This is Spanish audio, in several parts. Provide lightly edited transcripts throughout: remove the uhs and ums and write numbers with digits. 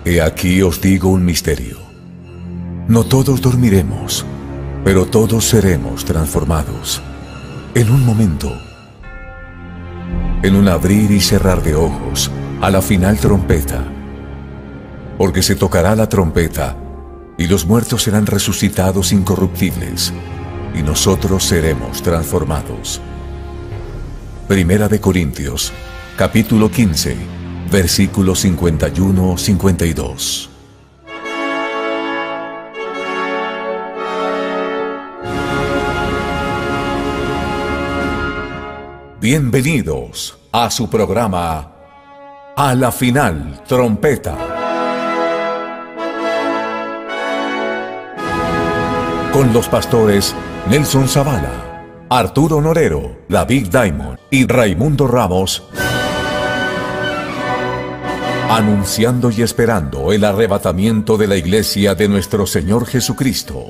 He aquí os digo un misterio. No todos dormiremos, pero todos seremos transformados. En un momento, en un abrir y cerrar de ojos, a la final trompeta. Porque se tocará la trompeta, y los muertos serán resucitados incorruptibles, y nosotros seremos transformados. Primera de Corintios, capítulo 15, versículos 51-52. Bienvenidos a su programa A la Final Trompeta. Con los pastores Nelson Zavala, Arturo Norero, David Diamond y Raimundo Ramos, anunciando y esperando el arrebatamiento de la iglesia de nuestro Señor Jesucristo.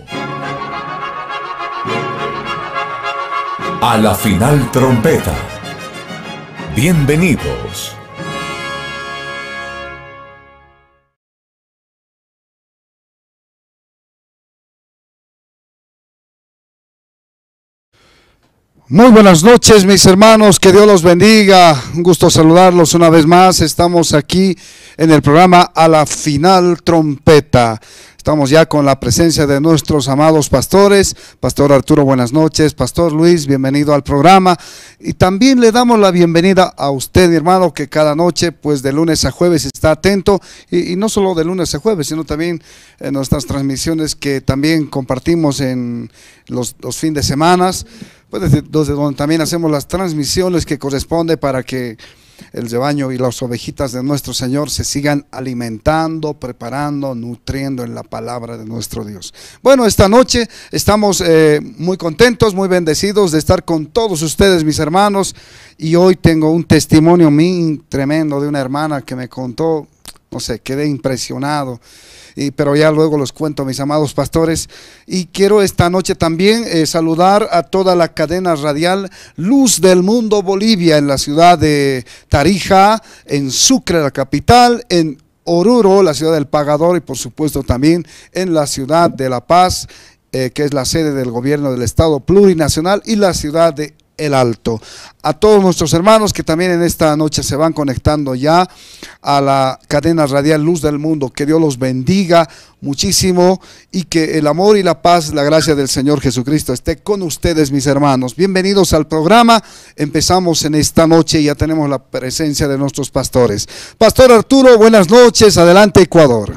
A la Final Trompeta. Bienvenidos. Muy buenas noches, mis hermanos, que Dios los bendiga. Un gusto saludarlos una vez más. Estamos aquí en el programa A la Final Trompeta. Estamos ya con la presencia de nuestros amados pastores. Pastor Arturo, buenas noches. Pastor Luis, bienvenido al programa. Y también le damos la bienvenida a usted, mi hermano, que cada noche, pues de lunes a jueves está atento. Y no solo de lunes a jueves, sino también en nuestras transmisiones que también compartimos en los fines de semana. Pues donde también hacemos las transmisiones que corresponde para que el rebaño y las ovejitas de nuestro Señor se sigan alimentando, preparando, nutriendo en la palabra de nuestro Dios. Bueno, esta noche estamos muy contentos, muy bendecidos de estar con todos ustedes, mis hermanos, y hoy tengo un testimonio muy tremendo de una hermana que me contó, no sé, quedé impresionado. Pero ya luego los cuento, mis amados pastores. Y quiero esta noche también saludar a toda la cadena radial Luz del Mundo Bolivia, en la ciudad de Tarija, en Sucre, la capital, en Oruro, la ciudad del Pagador, y por supuesto también en la ciudad de La Paz, que es la sede del gobierno del Estado plurinacional, y la ciudad de El Alto. A todos nuestros hermanos que también en esta noche se van conectando ya a la cadena radial Luz del Mundo, que Dios los bendiga muchísimo y que el amor y la paz, la gracia del Señor Jesucristo esté con ustedes, mis hermanos. Bienvenidos al programa. Empezamos en esta noche y ya tenemos la presencia de nuestros pastores. Pastor Arturo, buenas noches. Adelante, Ecuador.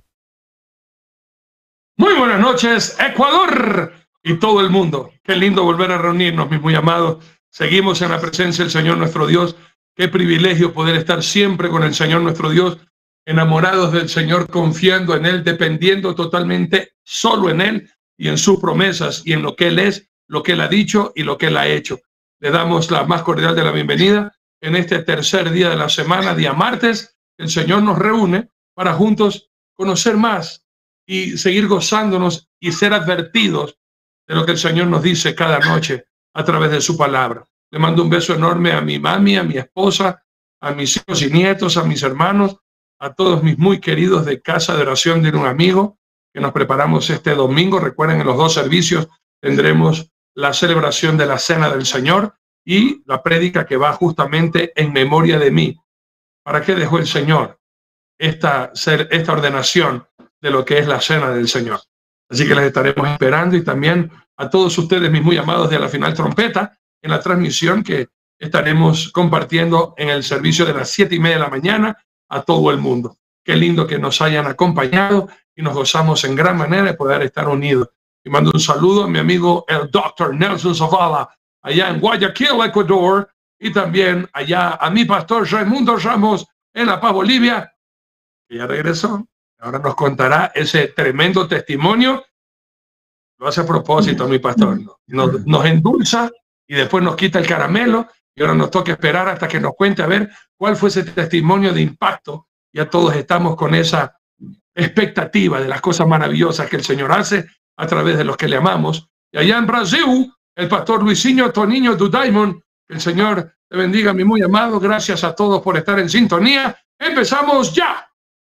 Muy buenas noches, Ecuador y todo el mundo. Qué lindo volver a reunirnos, mis muy amados. Seguimos en la presencia del Señor nuestro Dios. Qué privilegio poder estar siempre con el Señor nuestro Dios, enamorados del Señor, confiando en Él, dependiendo totalmente solo en Él y en sus promesas y en lo que Él es, lo que Él ha dicho y lo que Él ha hecho. Le damos la más cordial de la bienvenida en este tercer día de la semana, día martes. El Señor nos reúne para juntos conocer más y seguir gozándonos y ser advertidos de lo que el Señor nos dice cada noche a través de su palabra. Le mando un beso enorme a mi mami, a mi esposa, a mis hijos y nietos, a mis hermanos, a todos mis muy queridos de Casa de Oración de un Amigo, que nos preparamos este domingo. Recuerden, en los dos servicios tendremos la celebración de la Cena del Señor y la prédica que va justamente en memoria de mí. ¿Para qué dejó el Señor esta ordenación de lo que es la Cena del Señor? Así que les estaremos esperando, y también a todos ustedes, mis muy amados de la Final Trompeta, en la transmisión que estaremos compartiendo en el servicio de las 7:30 de la mañana a todo el mundo. Qué lindo que nos hayan acompañado y nos gozamos en gran manera de poder estar unidos. Y mando un saludo a mi amigo el Dr. Nelson Zavala, allá en Guayaquil, Ecuador, y también allá a mi pastor Raimundo Ramos en La Paz, Bolivia, que ya regresó. Ahora nos contará ese tremendo testimonio. Lo hace a propósito, mi pastor. Nos endulza y después nos quita el caramelo, y ahora nos toca esperar hasta que nos cuente a ver cuál fue ese testimonio de impacto. Ya todos estamos con esa expectativa de las cosas maravillosas que el Señor hace a través de los que le amamos. Y allá en Brasil, el pastor Luisinho Toninho do Diamond, que el Señor te bendiga, mi muy amado. Gracias a todos por estar en sintonía. Empezamos ya.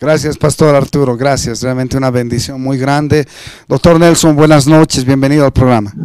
Gracias, Pastor Arturo, gracias, realmente una bendición muy grande. Doctor Nelson, buenas noches, bienvenido al programa.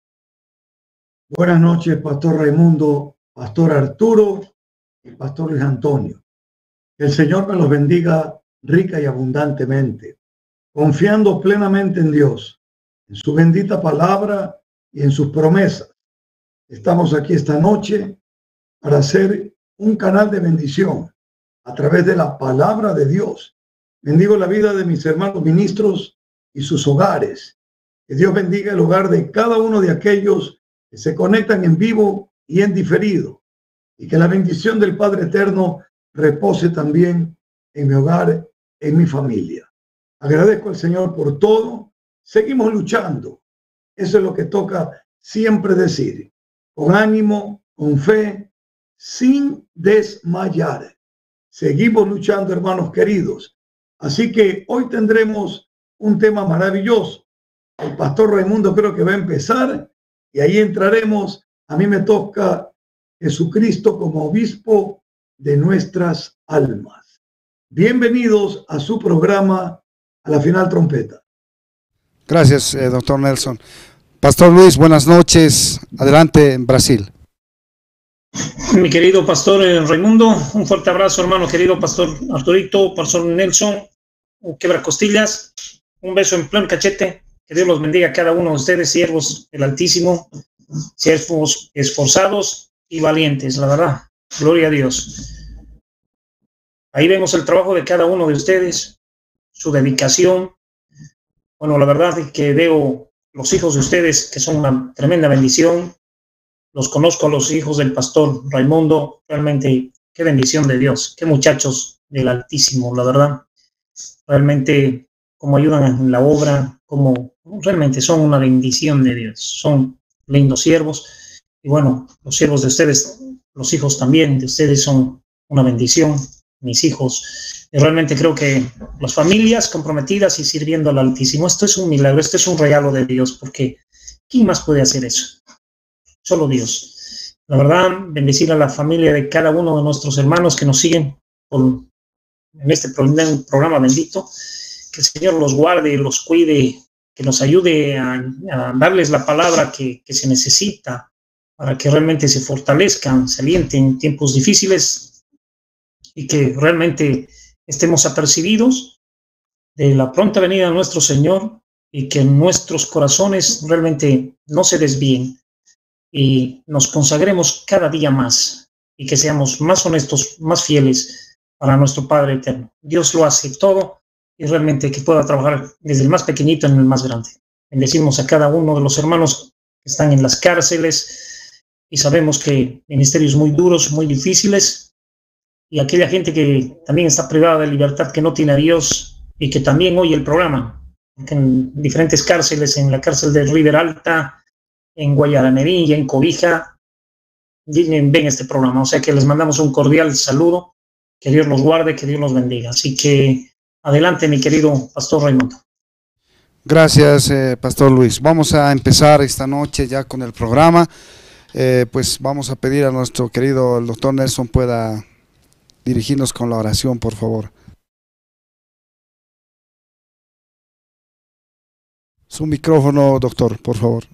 Buenas noches, Pastor Raimundo, Pastor Arturo y Pastor Luis Antonio. Que el Señor me los bendiga rica y abundantemente, confiando plenamente en Dios, en su bendita palabra y en sus promesas. Estamos aquí esta noche para hacer un canal de bendición a través de la palabra de Dios. Bendigo la vida de mis hermanos ministros y sus hogares. Que Dios bendiga el hogar de cada uno de aquellos que se conectan en vivo y en diferido. Y que la bendición del Padre Eterno repose también en mi hogar, en mi familia. Agradezco al Señor por todo. Seguimos luchando. Eso es lo que toca siempre decir. Con ánimo, con fe, sin desmayar. Seguimos luchando, hermanos queridos. Así que hoy tendremos un tema maravilloso. El pastor Raimundo creo que va a empezar y ahí entraremos. A mí me toca Jesucristo como obispo de nuestras almas. Bienvenidos a su programa, A la Final Trompeta. Gracias, doctor Nelson. Pastor Luis, buenas noches. Adelante en Brasil. Mi querido pastor Raimundo, un fuerte abrazo, hermano querido pastor Arturito, pastor Nelson, quebra costillas, un beso en pleno cachete, que Dios los bendiga a cada uno de ustedes, siervos del Altísimo, siervos esforzados y valientes, la verdad, gloria a Dios. Ahí vemos el trabajo de cada uno de ustedes, su dedicación. Bueno, la verdad es que veo los hijos de ustedes que son una tremenda bendición. Los conozco a los hijos del pastor Raimundo, realmente qué bendición de Dios, qué muchachos del Altísimo, la verdad. Realmente cómo ayudan en la obra, como realmente son una bendición de Dios, son lindos siervos. Y bueno, los siervos de ustedes, los hijos también de ustedes son una bendición, mis hijos. Y realmente creo que las familias comprometidas y sirviendo al Altísimo, esto es un milagro, esto es un regalo de Dios, porque ¿quién más puede hacer eso? Solo Dios. La verdad, bendecir a la familia de cada uno de nuestros hermanos que nos siguen en este programa bendito. Que el Señor los guarde, los cuide, que nos ayude a darles la palabra que se necesita para que realmente se fortalezcan, se alienten en tiempos difíciles y que realmente estemos apercibidos de la pronta venida de nuestro Señor y que nuestros corazones realmente no se desvíen y nos consagremos cada día más y que seamos más honestos, más fieles para nuestro Padre Eterno. Dios lo hace todo y realmente que pueda trabajar desde el más pequeñito en el más grande. Bendecimos a cada uno de los hermanos que están en las cárceles y sabemos que ministerios muy duros, muy difíciles, y aquella gente que también está privada de libertad, que no tiene a Dios y que también oye el programa, en diferentes cárceles, en la cárcel de River Alta, en Guayaramerí, en Cobija, ven este programa. O sea que les mandamos un cordial saludo, que Dios los guarde, que Dios los bendiga. Así que adelante, mi querido pastor Raimundo. Gracias, pastor Luis. Vamos a empezar esta noche ya con el programa. Pues vamos a pedir a nuestro querido el doctor Nelson pueda dirigirnos con la oración, por favor. Su micrófono, doctor, por favor.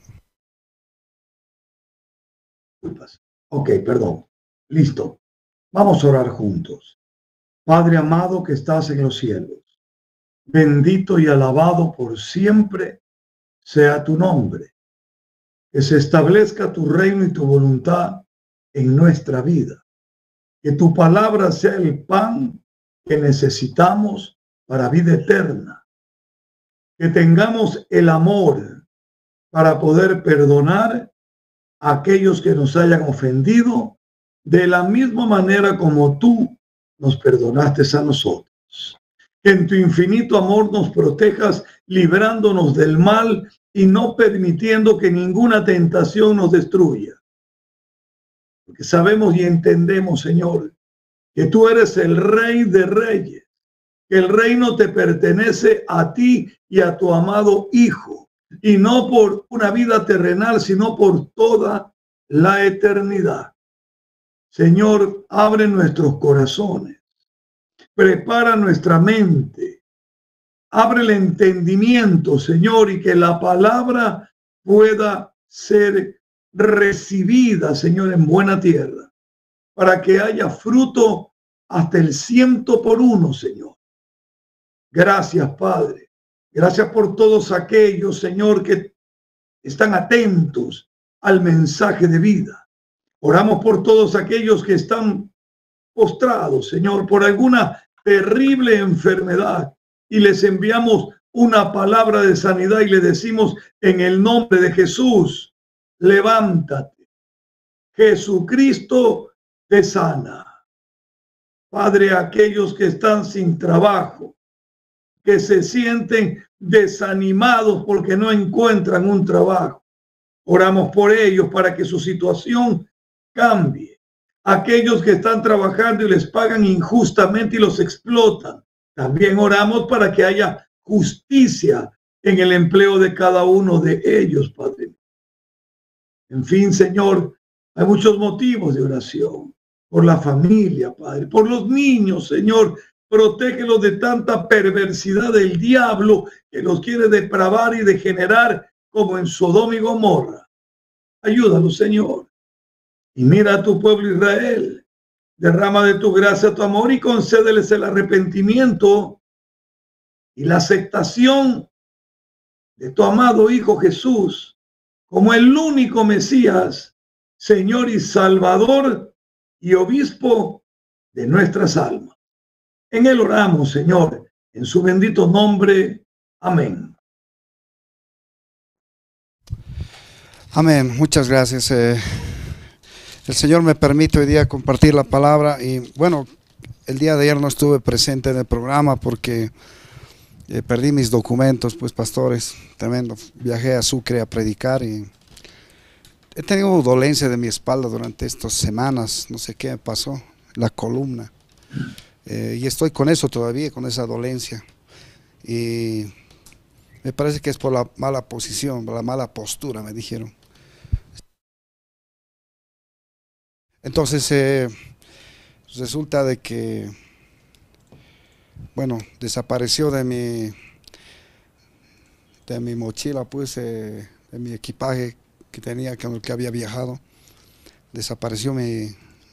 Ok, perdón. Listo. Vamos a orar juntos. Padre amado que estás en los cielos, bendito y alabado por siempre sea tu nombre. Que se establezca tu reino y tu voluntad en nuestra vida. Que tu palabra sea el pan que necesitamos para vida eterna. Que tengamos el amor para poder perdonar a aquellos que nos hayan ofendido de la misma manera como tú nos perdonaste a nosotros. Que en tu infinito amor nos protejas librándonos del mal y no permitiendo que ninguna tentación nos destruya. Porque sabemos y entendemos, Señor, que tú eres el Rey de Reyes, que el reino te pertenece a ti y a tu amado Hijo, y no por una vida terrenal, sino por toda la eternidad. Señor, abre nuestros corazones Prepara nuestra mente. Abre el entendimiento, Señor, y que la palabra pueda ser recibida, Señor, en buena tierra, para que haya fruto hasta el 100%, Señor. Gracias, Padre. Gracias por todos aquellos, Señor, que están atentos al mensaje de vida. Oramos por todos aquellos que están postrados, Señor, por alguna terrible enfermedad, y les enviamos una palabra de sanidad y le decimos en el nombre de Jesús: levántate, Jesucristo te sana. Padre, aquellos que están sin trabajo, que se sienten desanimados porque no encuentran un trabajo, oramos por ellos para que su situación cambie. Aquellos que están trabajando y les pagan injustamente y los explotan, también oramos para que haya justicia en el empleo de cada uno de ellos, Padre. En fin, Señor, hay muchos motivos de oración. Por la familia, Padre, por los niños, Señor, protégelos de tanta perversidad del diablo que los quiere depravar y degenerar como en Sodoma y Gomorra. Ayúdalos, Señor. Y mira a tu pueblo Israel. Derrama de tu gracia, tu amor, y concédeles el arrepentimiento y la aceptación de tu amado Hijo Jesús como el único Mesías, Señor y Salvador y Obispo de nuestras almas. En él oramos, Señor, en su bendito nombre. Amén. Amén. Muchas gracias. El Señor me permite hoy día compartir la palabra, y bueno, el día de ayer no estuve presente en el programa porque perdí mis documentos, pues, pastores, tremendo. Viajé a Sucre a predicar y he tenido dolencia de mi espalda durante estas semanas, no sé qué me pasó, la columna, y estoy con eso todavía, con esa dolencia, y me parece que es por la mala posición, por la mala postura, me dijeron. Entonces resulta de que, bueno, desapareció de mi mochila, pues, de mi equipaje que tenía, con el que había viajado. Desapareció mi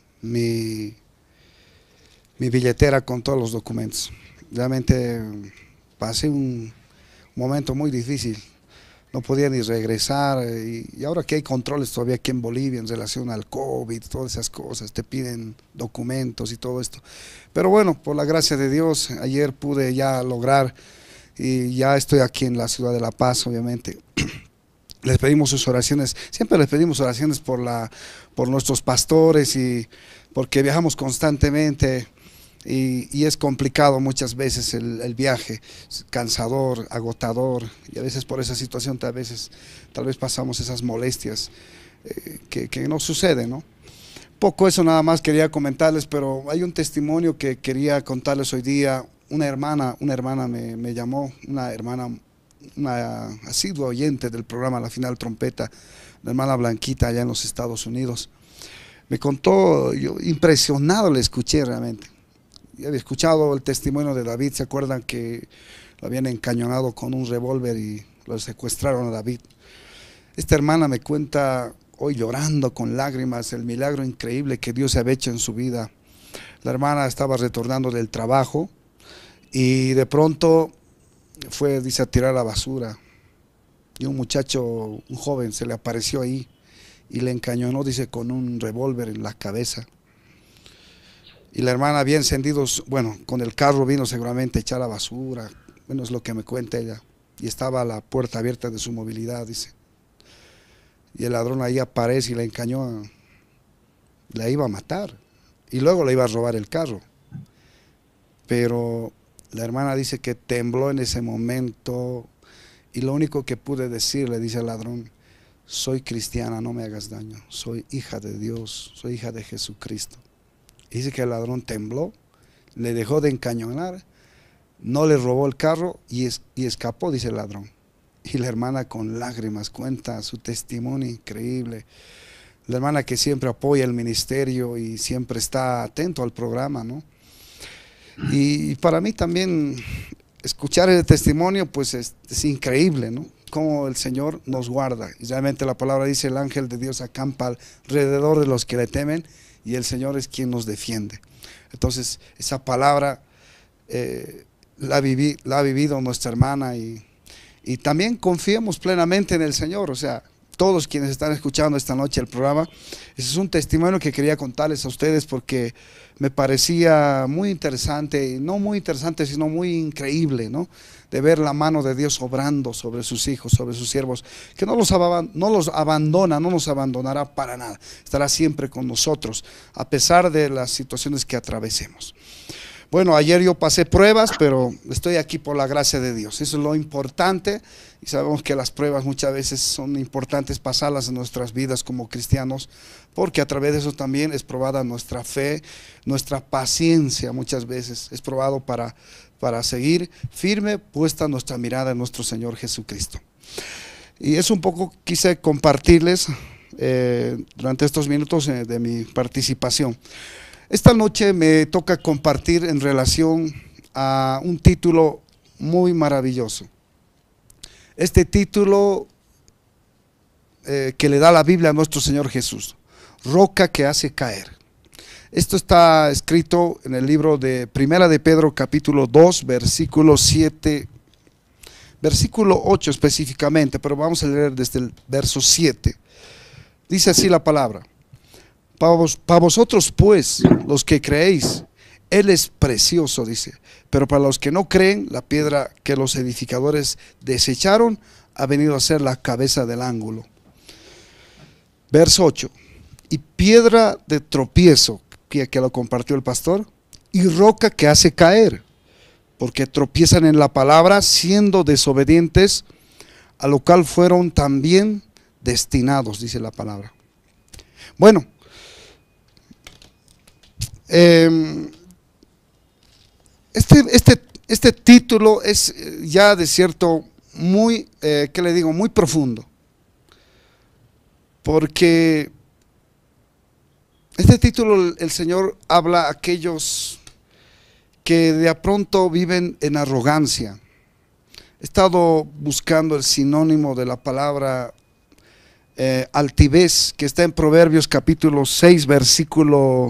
billetera con todos los documentos. Realmente pasé un momento muy difícil. No podía ni regresar, y ahora que hay controles todavía aquí en Bolivia en relación al COVID, todas esas cosas, te piden documentos y todo esto. Pero bueno, por la gracia de Dios, ayer pude ya lograr, y ya estoy aquí en la ciudad de La Paz, obviamente. Les pedimos sus oraciones, siempre les pedimos oraciones por nuestros pastores, y porque viajamos constantemente. Y es complicado muchas veces el viaje, es cansador, agotador, y a veces por esa situación tal vez pasamos esas molestias que no suceden, ¿no? Poco eso nada más quería comentarles, pero hay un testimonio que quería contarles hoy día. Una hermana me llamó, una asidua oyente del programa La Final Trompeta, la hermana Blanquita, allá en los Estados Unidos. Me contó, yo impresionado le escuché realmente. Yo había escuchado el testimonio de David. ¿Se acuerdan que lo habían encañonado con un revólver y lo secuestraron a David? Esta hermana me cuenta hoy, llorando con lágrimas, el milagro increíble que Dios había hecho en su vida. La hermana estaba retornando del trabajo y de pronto fue, dice, a tirar la basura, y un muchacho, un joven, se le apareció ahí y le encañonó, dice, con un revólver en la cabeza. Y la hermana había encendido, bueno, con el carro vino seguramente a echar la basura, bueno, es lo que me cuenta ella, y estaba la puerta abierta de su movilidad, dice. Y el ladrón ahí aparece y la encañó, la iba a matar, y luego le iba a robar el carro. Pero la hermana dice que tembló en ese momento, y lo único que pude decirle, dice el ladrón: soy cristiana, no me hagas daño, soy hija de Dios, soy hija de Jesucristo. Dice que el ladrón tembló, le dejó de encañonar, no le robó el carro y escapó, dice el ladrón. Y la hermana con lágrimas cuenta su testimonio increíble. La hermana que siempre apoya el ministerio y siempre está atento al programa, ¿no? Y para mí también escuchar el testimonio pues es increíble, ¿no? Cómo el Señor nos guarda. Y realmente la palabra dice: el ángel de Dios acampa alrededor de los que le temen, y el Señor es quien nos defiende. Entonces esa palabra la ha vivido nuestra hermana, y también confiemos plenamente en el Señor. O sea, todos quienes están escuchando esta noche el programa, ese es un testimonio que quería contarles a ustedes, porque me parecía muy interesante, y no muy interesante, sino muy increíble, ¿no? De ver la mano de Dios obrando sobre sus hijos, sobre sus siervos, que no los abandona, no nos abandonará para nada, estará siempre con nosotros, a pesar de las situaciones que atravesemos. Bueno, ayer yo pasé pruebas, pero estoy aquí por la gracia de Dios. Eso es lo importante, y sabemos que las pruebas muchas veces son importantes pasarlas en nuestras vidas como cristianos, porque a través de eso también es probada nuestra fe, nuestra paciencia. Muchas veces es probado para seguir firme, puesta nuestra mirada en nuestro Señor Jesucristo. Y es un poco quise compartirles durante estos minutos de mi participación. Esta noche me toca compartir en relación a un título muy maravilloso. Este título que le da la Biblia a nuestro Señor Jesús: roca que hace caer. Esto está escrito en el libro de Primera de Pedro, capítulo 2, versículo 7, versículo 8 específicamente, pero vamos a leer desde el verso 7. Dice así la palabra: para vosotros pues, los que creéis, Él es precioso, dice, pero para los que no creen, la piedra que los edificadores desecharon ha venido a ser la cabeza del ángulo. Verso 8: y piedra de tropiezo, que lo compartió el pastor, y roca que hace caer, porque tropiezan en la palabra, siendo desobedientes, a lo cual fueron también destinados, dice la palabra. Bueno, este título es ya de cierto muy, ¿qué le digo? Muy profundo, porque este título el Señor habla a aquellos que de a pronto viven en arrogancia. He estado buscando el sinónimo de la palabra altivez, que está en Proverbios capítulo 6, versículo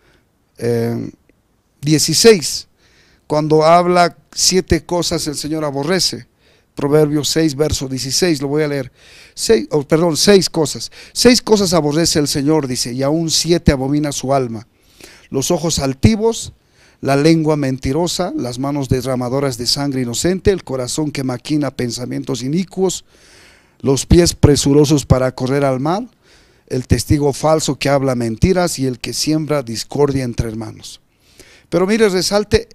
16, cuando habla 7 cosas el Señor aborrece. Proverbios 6, verso 16, lo voy a leer. 6 cosas. 6 cosas aborrece el Señor, dice, y aún 7 abomina su alma: los ojos altivos, la lengua mentirosa, las manos derramadoras de sangre inocente, el corazón que maquina pensamientos inicuos, los pies presurosos para correr al mal, el testigo falso que habla mentiras, y el que siembra discordia entre hermanos. Pero mire, resalte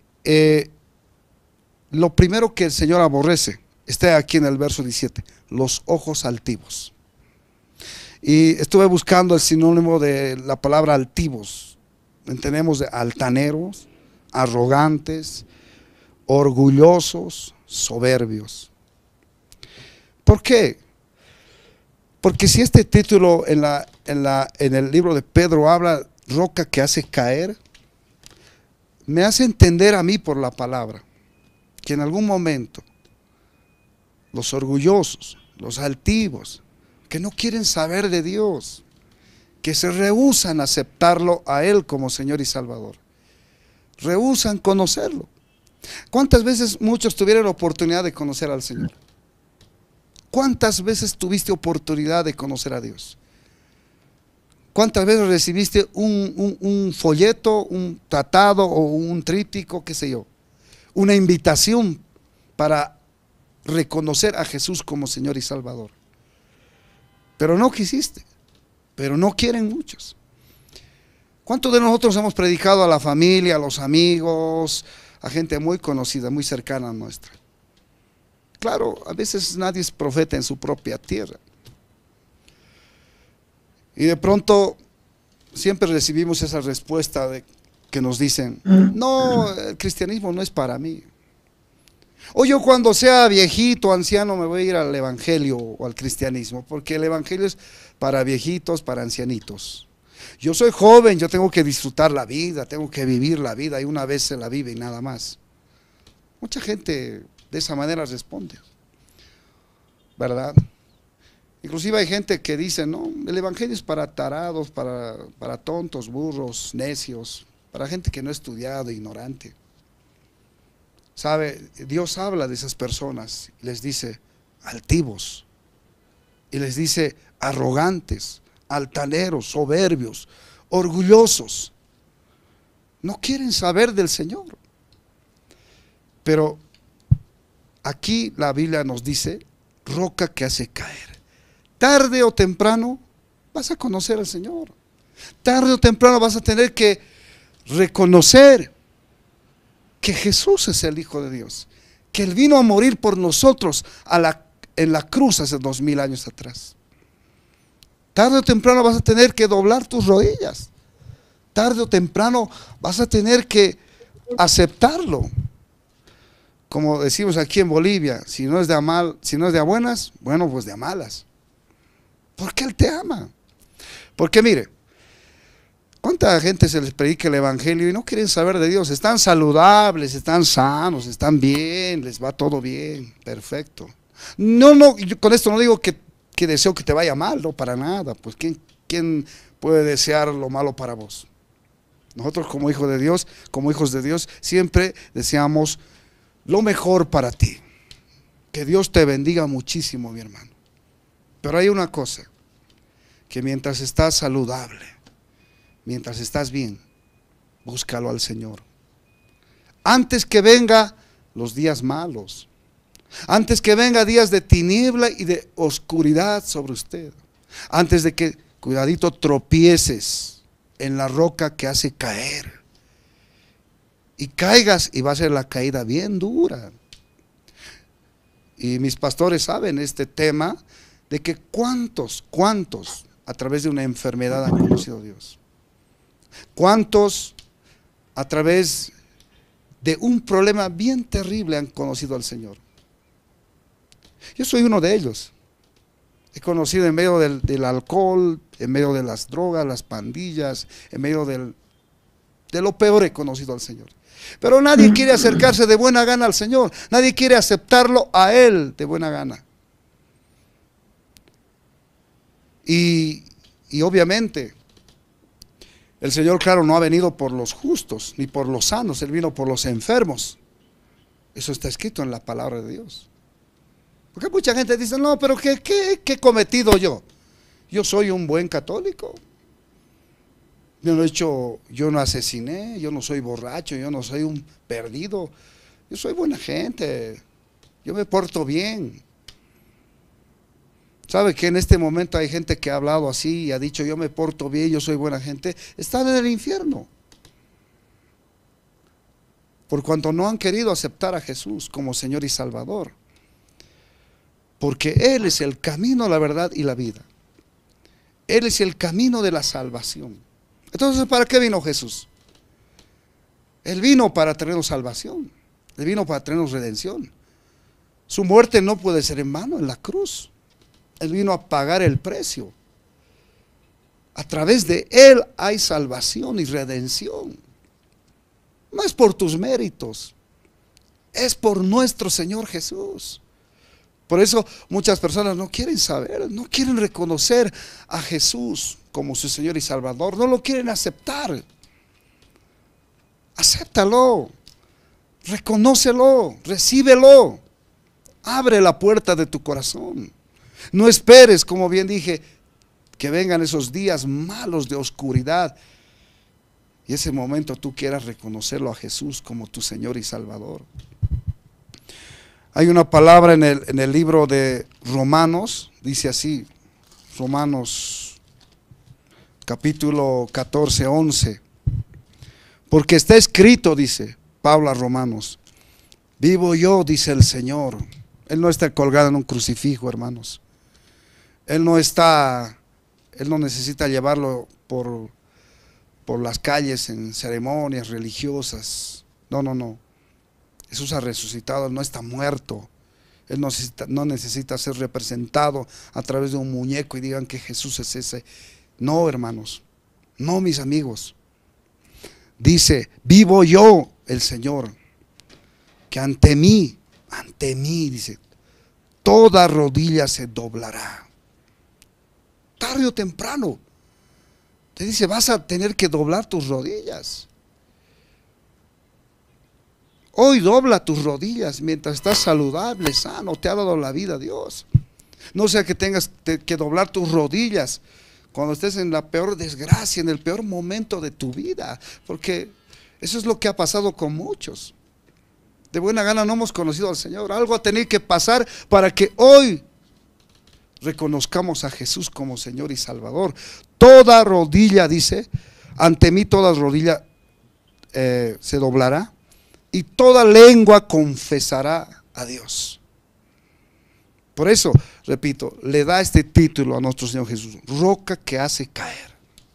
lo primero que el Señor aborrece. Está aquí en el verso 17: los ojos altivos. Y estuve buscando el sinónimo de la palabra altivos. Entendemos de altaneros, arrogantes, orgullosos, soberbios. ¿Por qué? Porque si este título en el libro de Pedro habla roca que hace caer, me hace entender a mí por la palabra que en algún momento los orgullosos, los altivos, que no quieren saber de Dios, que se rehúsan a aceptarlo a Él como Señor y Salvador, rehúsan conocerlo. ¿Cuántas veces muchos tuvieron la oportunidad de conocer al Señor? ¿Cuántas veces tuviste oportunidad de conocer a Dios? ¿Cuántas veces recibiste un folleto, un tratado o un tríptico, qué sé yo? Una invitación para reconocer a Jesús como Señor y Salvador. Pero no quisiste, pero no quieren muchos. ¿Cuántos de nosotros hemos predicado a la familia, a los amigos, a gente muy conocida, muy cercana a nuestra? Claro, a veces nadie es profeta en su propia tierra. Y de pronto siempre recibimos esa respuesta que nos dicen: no, el cristianismo no es para mí. O yo cuando sea viejito, anciano, me voy a ir al evangelio o al cristianismo, porque el evangelio es para viejitos, para ancianitos. Yo soy joven, yo tengo que disfrutar la vida, tengo que vivir la vida y una vez se la vive y nada más. Mucha gente de esa manera responde, ¿verdad? Inclusive hay gente que dice, no, el evangelio es para tarados, para tontos, burros, necios, para gente que no ha estudiado, ignorante. ¿Sabe? Dios habla de esas personas y les dice altivos, y les dice arrogantes, altaneros, soberbios, orgullosos. No quieren saber del Señor. Pero aquí la Biblia nos dice, roca que hace caer. Tarde o temprano vas a conocer al Señor. Tarde o temprano vas a tener que reconocer que Jesús es el Hijo de Dios, que Él vino a morir por nosotros en la cruz hace 2000 años atrás. Tarde o temprano vas a tener que doblar tus rodillas. Tarde o temprano vas a tener que aceptarlo. Como decimos aquí en Bolivia, si no es de a buenas, bueno, pues de a malas. Porque Él te ama. Porque mire, ¿cuánta gente se les predica el evangelio y no quieren saber de Dios? Están saludables, están sanos, están bien, les va todo bien, perfecto. No, yo con esto no digo que deseo que te vaya mal, no, para nada. Pues ¿quién puede desear lo malo para vos? Nosotros como hijos de Dios, siempre deseamos lo mejor para ti. Que Dios te bendiga muchísimo, mi hermano. Pero hay una cosa, que mientras estás saludable, mientras estás bien, búscalo al Señor. Antes que venga los días malos, antes que venga días de tiniebla y de oscuridad sobre usted, antes de que, cuidadito, tropieces en la roca que hace caer y caigas, y va a ser la caída bien dura. Y mis pastores saben este tema de que cuántos a través de una enfermedad han conocido a Dios. ¿Cuántos a través de un problema bien terrible han conocido al Señor? Yo soy uno de ellos. He conocido en medio del alcohol, en medio de las drogas, las pandillas, en medio de lo peor he conocido al Señor. Pero nadie quiere acercarse de buena gana al Señor. Nadie quiere aceptarlo a Él de buena gana. Y obviamente el Señor, claro, no ha venido por los justos ni por los sanos, Él vino por los enfermos. Eso está escrito en la palabra de Dios. Porque mucha gente dice, no, pero ¿qué he cometido yo? Yo soy un buen católico. Yo no asesiné, yo no soy borracho, yo no soy un perdido. Yo soy buena gente, yo me porto bien. ¿Sabe que en este momento hay gente que ha hablado así y ha dicho yo me porto bien, yo soy buena gente? Están en el infierno. Por cuanto no han querido aceptar a Jesús como Señor y Salvador. Porque Él es el camino, la verdad y la vida. Él es el camino de la salvación. Entonces, ¿para qué vino Jesús? Él vino para traernos salvación. Él vino para traernos redención. Su muerte no puede ser en vano en la cruz. Él vino a pagar el precio. A través de Él hay salvación y redención. No es por tus méritos, es por nuestro Señor Jesús. Por eso muchas personas no quieren saber, no quieren reconocer a Jesús como su Señor y Salvador, no lo quieren aceptar. Acéptalo, reconócelo, recíbelo, abre la puerta de tu corazón. No esperes, como bien dije, que vengan esos días malos de oscuridad y ese momento tú quieras reconocerlo a Jesús como tu Señor y Salvador. Hay una palabra en el libro de Romanos, dice así, Romanos capítulo 14, 11. Porque está escrito, dice Pablo a Romanos, vivo yo, dice el Señor. Él no está colgado en un crucifijo, hermanos. Él no necesita llevarlo por las calles en ceremonias religiosas. No. Jesús ha resucitado, Él no está muerto. Él no necesita ser representado a través de un muñeco y digan que Jesús es ese. No, hermanos. No, mis amigos. Dice, vivo yo, el Señor, que ante mí, dice, toda rodilla se doblará. Tarde o temprano. Te dice, vas a tener que doblar tus rodillas. Hoy dobla tus rodillas mientras estás saludable, sano, te ha dado la vida Dios. No sea que tengas que doblar tus rodillas cuando estés en la peor desgracia, en el peor momento de tu vida, porque eso es lo que ha pasado con muchos. De buena gana no hemos conocido al Señor. Algo ha tenido que pasar para que hoy reconozcamos a Jesús como Señor y Salvador. Toda rodilla, dice, ante mí toda rodilla se doblará y toda lengua confesará a Dios. Por eso, repito, le da este título a nuestro Señor Jesús: roca que hace caer.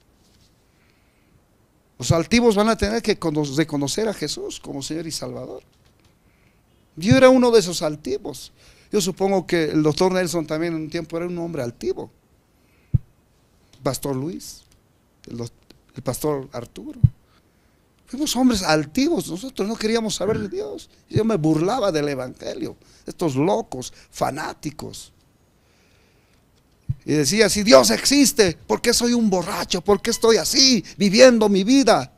Los altivos van a tener que reconocer a Jesús como Señor y Salvador. Yo era uno de esos altivos. Yo supongo que el doctor Nelson también en un tiempo era un hombre altivo. Pastor Luis, el pastor Arturo. Fuimos hombres altivos, nosotros no queríamos saber de Dios. Yo me burlaba del evangelio, estos locos, fanáticos. Y decía, si Dios existe, ¿por qué soy un borracho? ¿Por qué estoy así, viviendo mi vida?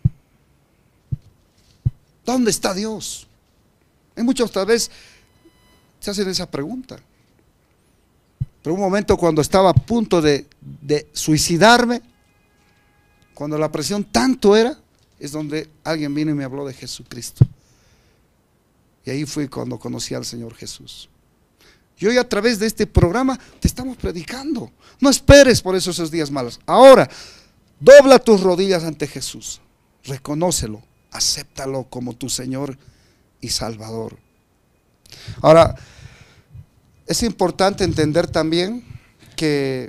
¿Dónde está Dios? Hay muchos tal vez se hacen esa pregunta. Pero un momento cuando estaba a punto de suicidarme, cuando la presión tanto era, es donde alguien vino y me habló de Jesucristo. Y ahí fue cuando conocí al Señor Jesús. Y hoy a través de este programa te estamos predicando. No esperes por eso esos días malos. Ahora, dobla tus rodillas ante Jesús. Reconócelo, acéptalo como tu Señor y Salvador. Ahora, es importante entender también que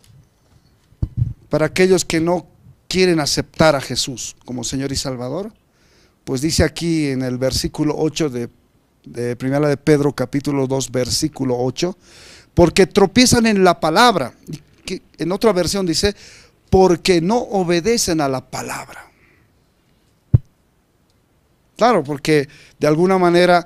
para aquellos que no quieren aceptar a Jesús como Señor y Salvador, pues dice aquí en el versículo 8 de Primera de Pedro capítulo 2 versículo 8, porque tropiezan en la palabra, que en otra versión dice, porque no obedecen a la palabra. Claro, porque de alguna manera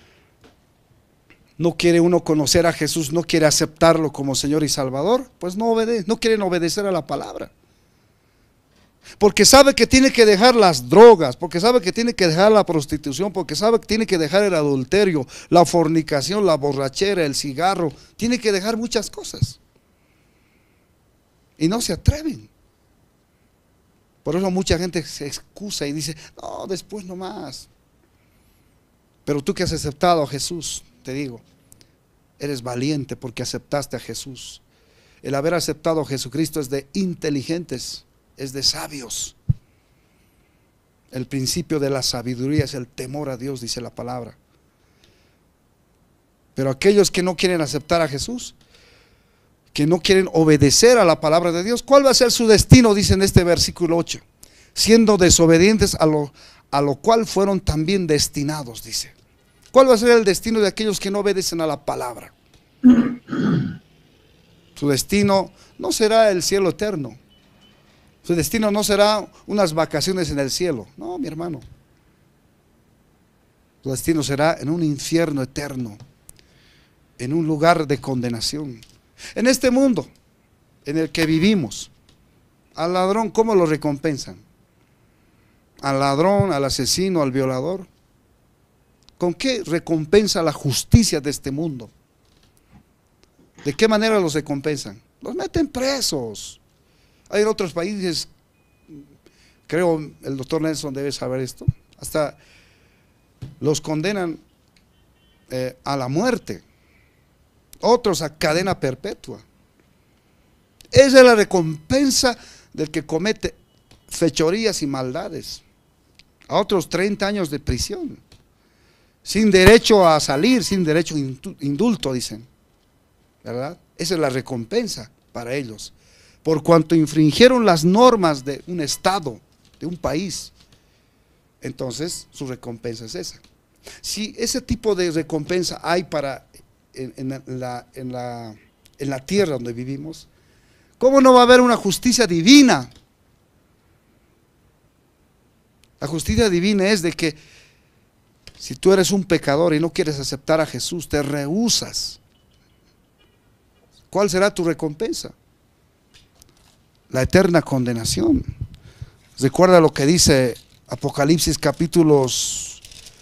no quiere uno conocer a Jesús, no quiere aceptarlo como Señor y Salvador, pues no quieren obedecer a la palabra. Porque sabe que tiene que dejar las drogas, porque sabe que tiene que dejar la prostitución, porque sabe que tiene que dejar el adulterio, la fornicación, la borrachera, el cigarro, tiene que dejar muchas cosas. Y no se atreven. Por eso mucha gente se excusa y dice, no, después no más. Pero tú que has aceptado a Jesús, te digo, eres valiente porque aceptaste a Jesús. El haber aceptado a Jesucristo es de inteligentes, es de sabios. El principio de la sabiduría es el temor a Dios, dice la palabra. Pero aquellos que no quieren aceptar a Jesús, que no quieren obedecer a la palabra de Dios, ¿cuál va a ser su destino? Dice en este versículo 8, siendo desobedientes a lo cual fueron también destinados, dice. ¿Cuál va a ser el destino de aquellos que no obedecen a la palabra? Su destino no será el cielo eterno. Su destino no será unas vacaciones en el cielo. No, mi hermano. Su destino será en un infierno eterno, en un lugar de condenación. En este mundo en el que vivimos, al ladrón, ¿cómo lo recompensan? Al ladrón, al asesino, al violador. ¿Con qué recompensa la justicia de este mundo? ¿De qué manera los recompensan? Los meten presos. Hay en otros países, creo el doctor Nelson debe saber esto, hasta los condenan a la muerte, otros a cadena perpetua. Esa es la recompensa del que comete fechorías y maldades. A otros 30 años de prisión, sin derecho a salir, sin derecho a indulto, dicen, ¿verdad? Esa es la recompensa para ellos. Por cuanto infringieron las normas de un estado, de un país, entonces su recompensa es esa. Si ese tipo de recompensa hay para en la tierra donde vivimos, ¿cómo no va a haber una justicia divina La justicia divina es de que si tú eres un pecador y no quieres aceptar a Jesús, te rehusas. ¿Cuál será tu recompensa? La eterna condenación. Recuerda lo que dice Apocalipsis capítulos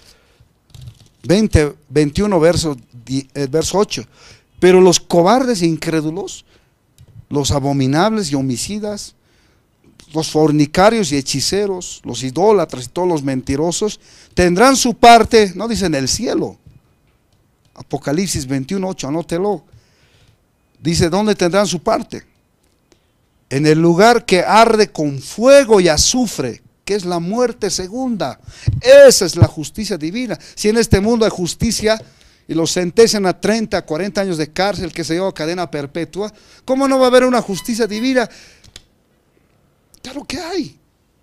20, 21, verso 8. Pero los cobardes e incrédulos, los abominables y homicidas, los fornicarios y hechiceros, los idólatras y todos los mentirosos, tendrán su parte, no dice en el cielo. Apocalipsis 21:8, anótelo. Dice, ¿dónde tendrán su parte? En el lugar que arde con fuego y azufre, que es la muerte segunda. Esa es la justicia divina. Si en este mundo hay justicia y los sentencian a 30, 40 años de cárcel, que se lleva a cadena perpetua, ¿cómo no va a haber una justicia divina? Claro que hay.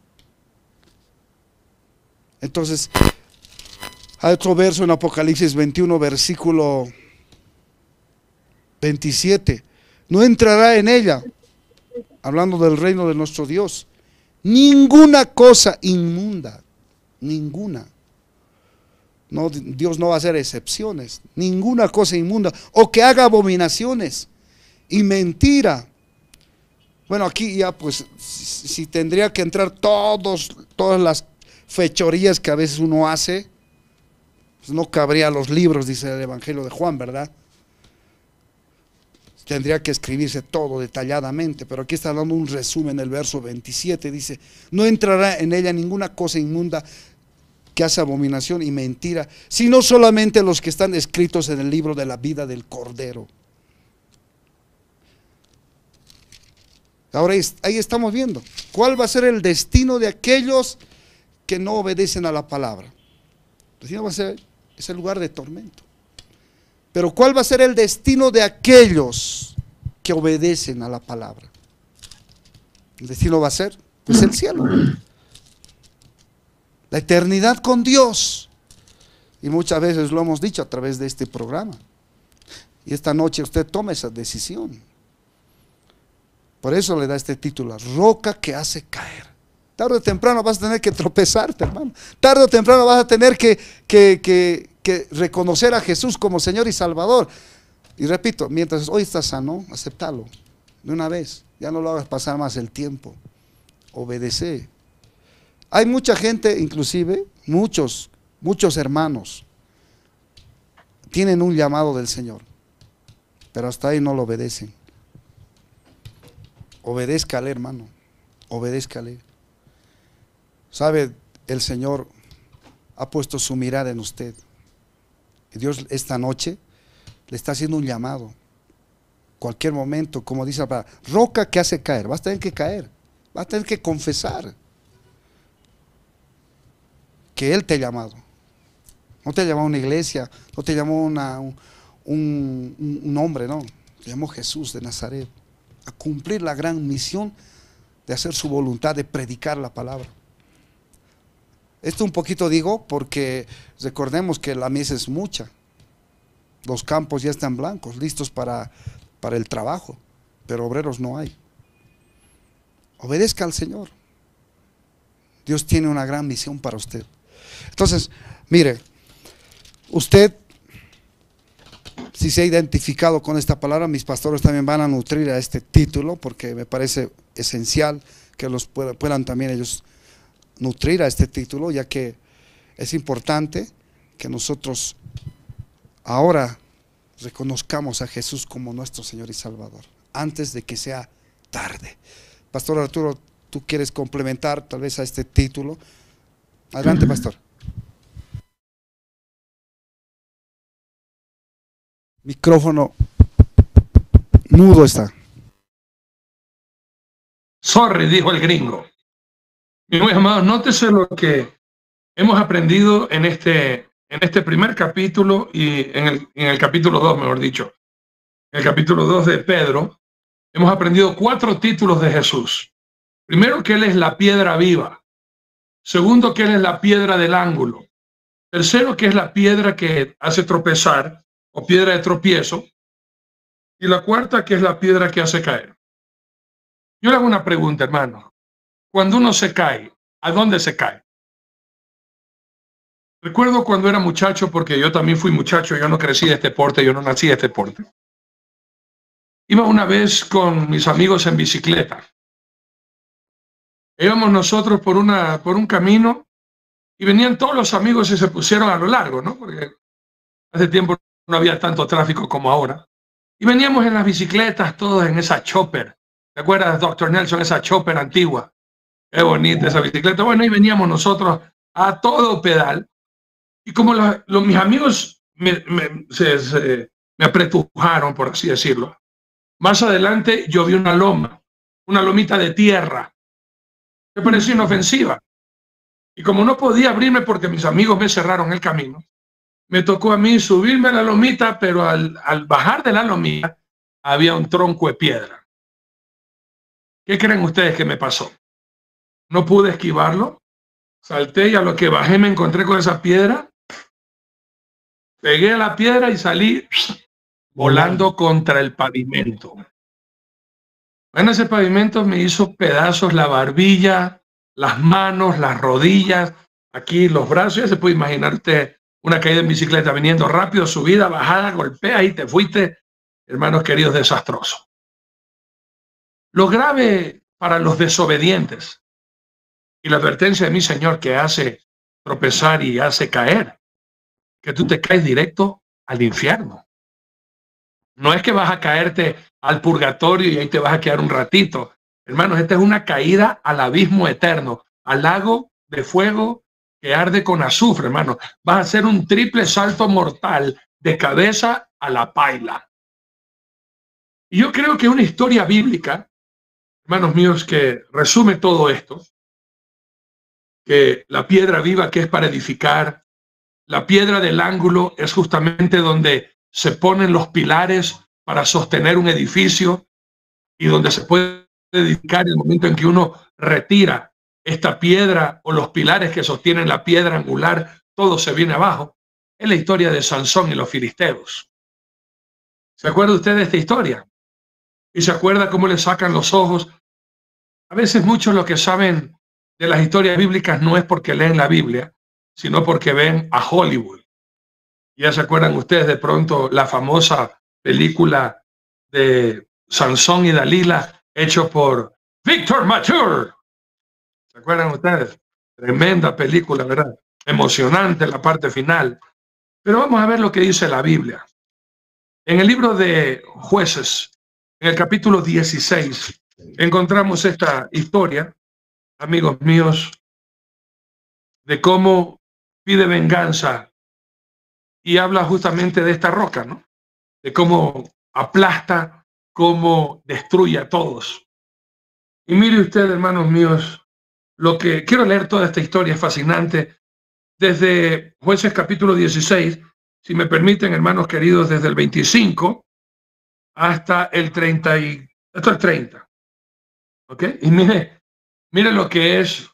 Entonces, hay otro verso en Apocalipsis 21, versículo 27. No entrará en ella, hablando del reino de nuestro Dios, ninguna cosa inmunda, ninguna. No, Dios no va a hacer excepciones, ninguna cosa inmunda, o que haga abominaciones y mentira. Bueno, aquí ya pues, si tendría que entrar todas las fechorías que a veces uno hace, pues no cabría los libros, dice el Evangelio de Juan, ¿verdad? Tendría que escribirse todo detalladamente, pero aquí está dando un resumen, el verso 27, dice, no entrará en ella ninguna cosa inmunda que hace abominación y mentira, sino solamente los que están escritos en el libro de la vida del Cordero. Ahora ahí estamos viendo cuál va a ser el destino de aquellos que no obedecen a la palabra. El destino va a ser ese lugar de tormento. Pero ¿cuál va a ser el destino de aquellos que obedecen a la palabra? El destino va a ser, pues, el cielo. La eternidad con Dios. Y muchas veces lo hemos dicho a través de este programa. Y esta noche usted toma esa decisión. Por eso le da este título, roca que hace caer. Tarde o temprano vas a tener que tropezarte, hermano. Tarde o temprano vas a tener que reconocer a Jesús como Señor y Salvador. Y repito, mientras hoy estás sano, aceptalo de una vez. Ya no lo hagas pasar más el tiempo. Obedece. Hay mucha gente, inclusive, muchos hermanos, tienen un llamado del Señor, pero hasta ahí no lo obedecen. Obedézcale, hermano, obedézcale. Sabe, el Señor ha puesto su mirada en usted. Y Dios esta noche le está haciendo un llamado. Cualquier momento, como dice la palabra, roca que hace caer, vas a tener que caer, vas a tener que confesar que Él te ha llamado. No te llamó una iglesia, no te llamó un hombre, no. Te llamó Jesús de Nazaret a cumplir la gran misión de hacer su voluntad, de predicar la palabra. Esto un poquito digo porque recordemos que la mies es mucha. Los campos ya están blancos, listos para el trabajo, pero obreros no hay. Obedezca al Señor. Dios tiene una gran misión para usted. Entonces, mire, usted, si se ha identificado con esta palabra, mis pastores también van a nutrir a este título, porque me parece esencial que los puedan también ellos nutrir a este título, ya que es importante que nosotros ahora reconozcamos a Jesús como nuestro Señor y Salvador, antes de que sea tarde. Pastor Arturo, ¿tú quieres complementar tal vez a este título? Adelante, pastor. Micrófono mudo está. Sorry, dijo el gringo. Mis muy amados, nótese lo que hemos aprendido en este primer capítulo y en el capítulo 2, mejor dicho. En el capítulo 2 de Pedro, hemos aprendido 4 títulos de Jesús. Primero, que Él es la piedra viva. Segundo, que Él es la piedra del ángulo. Tercero, que es la piedra que hace tropezar o piedra de tropiezo. Y la cuarta, que es la piedra que hace caer. Yo le hago una pregunta, hermano. Cuando uno se cae, ¿a dónde se cae? Recuerdo cuando era muchacho, porque yo también fui muchacho, yo no crecí de este porte, yo no nací de este porte. Iba una vez con mis amigos en bicicleta. Íbamos nosotros por un camino y venían todos los amigos y se pusieron a lo largo, ¿no? Porque hace tiempo no había tanto tráfico como ahora. Y veníamos en las bicicletas todos en esa chopper. ¿Te acuerdas, Dr. Nelson, esa chopper antigua? Qué bonita esa bicicleta. Bueno, y veníamos nosotros a todo pedal. Y como mis amigos me apretujaron, por así decirlo, más adelante yo vi una lomita de tierra, que parecía inofensiva. Y como no podía abrirme porque mis amigos me cerraron el camino, me tocó a mí subirme a la lomita, pero al bajar de la lomita había un tronco de piedra. ¿Qué creen ustedes que me pasó? No pude esquivarlo, salté y a lo que bajé me encontré con esa piedra, pegué a la piedra y salí volando contra el pavimento. En ese pavimento me hizo pedazos la barbilla, las manos, las rodillas, aquí los brazos. Ya se puede imaginar usted una caída en bicicleta, viniendo rápido, subida, bajada, golpea y te fuiste, hermanos queridos, desastroso. Lo grave para los desobedientes y la advertencia de mi Señor que hace tropezar y hace caer, que tú te caes directo al infierno. No es que vas a caerte al purgatorio y ahí te vas a quedar un ratito. Hermanos, esta es una caída al abismo eterno, al lago de fuego que arde con azufre, hermanos. Vas a hacer un triple salto mortal de cabeza a la paila. Y yo creo que una historia bíblica, hermanos míos, que resume todo esto, que la piedra viva que es para edificar, la piedra del ángulo es justamente donde se ponen los pilares para sostener un edificio y donde se puede edificar en el momento en que uno retira esta piedra o los pilares que sostienen la piedra angular, todo se viene abajo. Es la historia de Sansón y los filisteos. ¿Se acuerda usted de esta historia? ¿Y se acuerda cómo le sacan los ojos? A veces muchos lo que saben de las historias bíblicas no es porque leen la Biblia, sino porque ven a Hollywood. Ya se acuerdan ustedes de pronto la famosa película de Sansón y Dalila, hecho por Victor Mature. ¿Se acuerdan ustedes? Tremenda película, ¿verdad? Emocionante la parte final. Pero vamos a ver lo que dice la Biblia. En el libro de Jueces, en el capítulo 16, encontramos esta historia, amigos míos, de cómo pide venganza y habla justamente de esta roca, ¿no? De cómo aplasta, cómo destruye a todos. Y mire usted, hermanos míos, lo que quiero leer toda esta historia es fascinante, desde Jueces capítulo 16, si me permiten, hermanos queridos, desde el 25 hasta el 30. ¿Ok? Y mire lo que es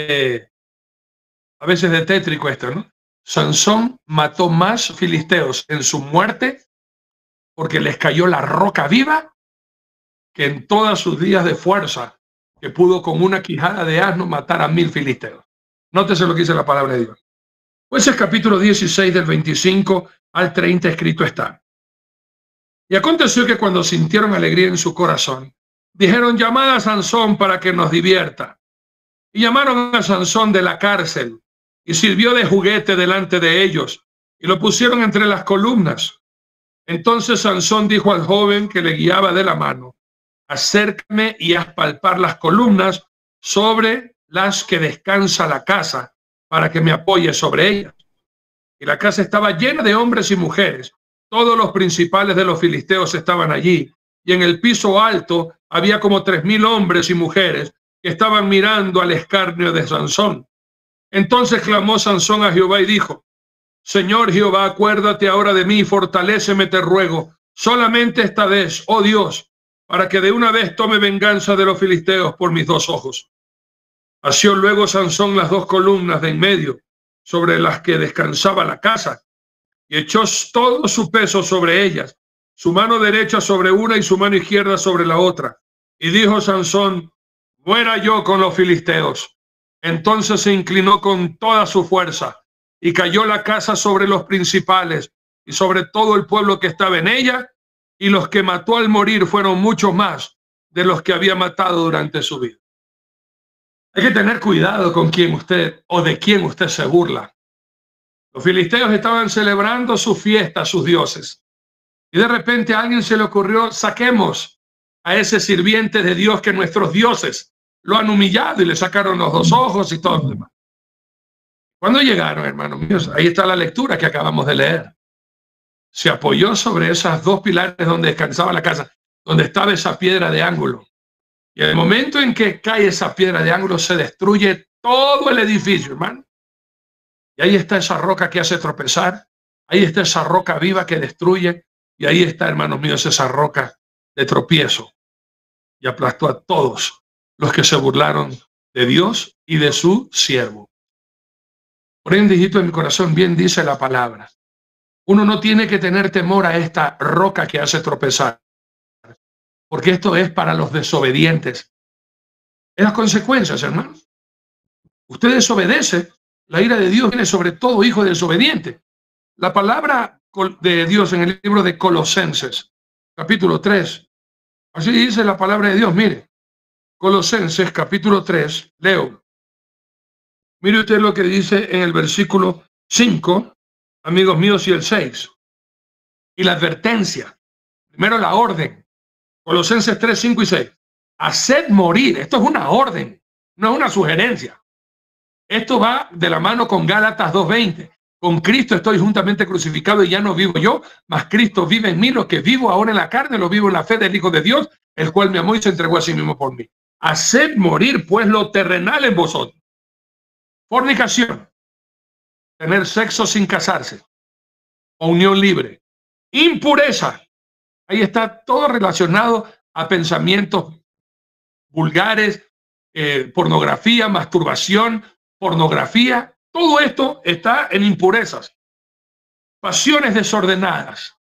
a veces de tétrico esto, ¿no? Sansón mató más filisteos en su muerte porque les cayó la roca viva que en todos sus días de fuerza, que pudo con una quijada de asno matar a 1000 filisteos. Nótese lo que dice la palabra de Dios. Pues el capítulo 16 del 25 al 30 escrito está. Y aconteció que cuando sintieron alegría en su corazón, dijeron: llamad a Sansón para que nos divierta. Y llamaron a Sansón de la cárcel, y sirvió de juguete delante de ellos, y lo pusieron entre las columnas. Entonces Sansón dijo al joven que le guiaba de la mano: acércame y haz palpar las columnas sobre las que descansa la casa, para que me apoye sobre ellas. Y la casa estaba llena de hombres y mujeres. Todos los principales de los filisteos estaban allí, y en el piso alto había como 3000 hombres y mujeres que estaban mirando al escarnio de Sansón. Entonces clamó Sansón a Jehová y dijo: Señor Jehová, acuérdate ahora de mí y fortaléceme, te ruego, solamente esta vez, oh Dios, para que de una vez tome venganza de los filisteos por mis 2 ojos. Asió luego Sansón las 2 columnas de en medio, sobre las que descansaba la casa, y echó todo su peso sobre ellas, su mano derecha sobre una y su mano izquierda sobre la otra. Y dijo Sansón: muera yo con los filisteos. Entonces se inclinó con toda su fuerza y cayó la casa sobre los principales y sobre todo el pueblo que estaba en ella, y los que mató al morir fueron muchos más de los que había matado durante su vida. Hay que tener cuidado con quién usted o de quién usted se burla. Los filisteos estaban celebrando su fiesta, sus dioses, y de repente a alguien se le ocurrió: saquemos a ese sirviente de Dios que nuestros dioses lo han humillado, y le sacaron los 2 ojos y todo lo demás. Cuando llegaron, hermanos míos, ahí está la lectura que acabamos de leer. Se apoyó sobre esas 2 pilares donde descansaba la casa, donde estaba esa piedra de ángulo. Y el momento en que cae esa piedra de ángulo, se destruye todo el edificio, hermano. Y ahí está esa roca que hace tropezar. Ahí está esa roca viva que destruye. Y ahí está, hermanos míos, esa roca de tropiezo. Y aplastó a todos los que se burlaron de Dios y de su siervo. Por ende, hijito de mi corazón, bien dice la palabra: uno no tiene que tener temor a esta roca que hace tropezar, porque esto es para los desobedientes. Es las consecuencias, hermano. Usted desobedece, la ira de Dios viene sobre todo hijo desobediente. La palabra de Dios en el libro de Colosenses, capítulo 3, así dice la palabra de Dios. Mire, Colosenses capítulo 3, leo. Mire usted lo que dice en el versículo 5, amigos míos, y el 6. Y la advertencia, primero la orden. Colosenses 3, 5 y 6. Haced morir. Esto es una orden, no es una sugerencia. Esto va de la mano con Gálatas 2:20. Con Cristo estoy juntamente crucificado y ya no vivo yo, mas Cristo vive en mí. Lo que vivo ahora en la carne, lo vivo en la fe del Hijo de Dios, el cual me amó y se entregó a sí mismo por mí. Haced morir pues lo terrenal en vosotros. Fornicación, tener sexo sin casarse, o unión libre. Impureza, ahí está todo relacionado a pensamientos vulgares, pornografía, masturbación, pornografía. Todo esto está en impurezas. Pasiones desordenadas.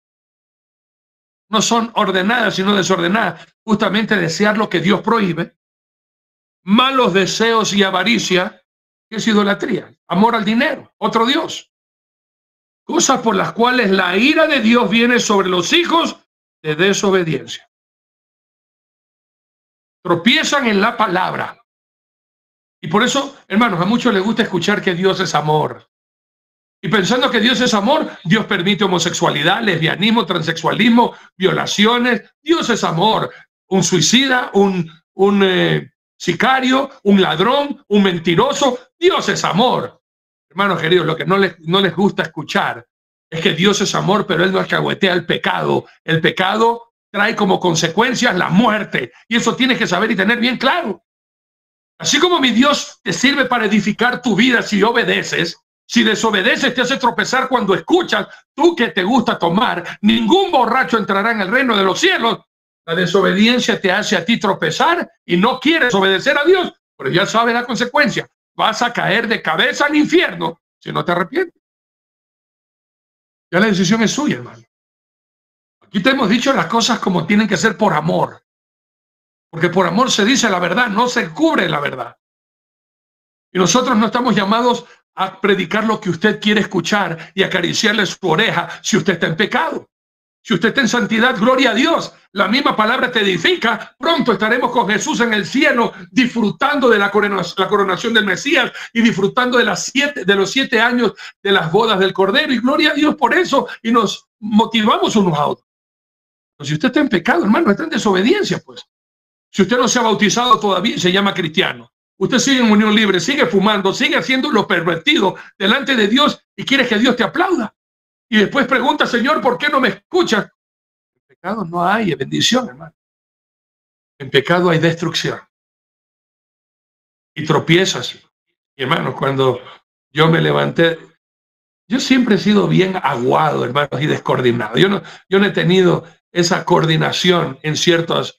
No son ordenadas, sino desordenadas. Justamente desear lo que Dios prohíbe. Malos deseos y avaricia, que es idolatría. Amor al dinero, otro Dios. Cosas por las cuales la ira de Dios viene sobre los hijos de desobediencia. Tropiezan en la palabra. Y por eso, hermanos, a muchos les gusta escuchar que Dios es amor. Y pensando que Dios es amor, Dios permite homosexualidad, lesbianismo, transexualismo, violaciones. Dios es amor. Un suicida, un sicario, un ladrón, un mentiroso. Dios es amor. Hermanos queridos, lo que no les gusta escuchar es que Dios es amor, pero Él no alcahuetea el pecado. El pecado trae como consecuencias la muerte. Y eso tienes que saber y tener bien claro. Así como mi Dios te sirve para edificar tu vida si obedeces, si desobedeces te hace tropezar cuando escuchas, tú que te gusta tomar, ningún borracho entrará en el reino de los cielos. La desobediencia te hace a ti tropezar y no quieres obedecer a Dios, pero ya sabes la consecuencia. Vas a caer de cabeza al infierno si no te arrepientes. Ya la decisión es suya, hermano. Aquí te hemos dicho las cosas como tienen que ser por amor. Porque por amor se dice la verdad, no se cubre la verdad. Y nosotros no estamos llamados a predicar lo que usted quiere escuchar y acariciarle su oreja si usted está en pecado. Si usted está en santidad, gloria a Dios. La misma palabra te edifica. Pronto estaremos con Jesús en el cielo, disfrutando de la coronación del Mesías y disfrutando de los 7 años de las bodas del Cordero. Y gloria a Dios por eso. Y nos motivamos unos a otros. Pero si usted está en pecado, hermano, está en desobediencia, pues. Si usted no se ha bautizado todavía, se llama cristiano. Usted sigue en unión libre, sigue fumando, sigue haciendo lo pervertido delante de Dios y quiere que Dios te aplauda. Y después pregunta, Señor, ¿por qué no me escuchas? En pecado no hay bendición, hermano. En pecado hay destrucción. Y tropiezas. Y hermanos, cuando yo me levanté, yo siempre he sido bien aguado, hermanos, y descoordinado. Yo no he tenido esa coordinación en ciertos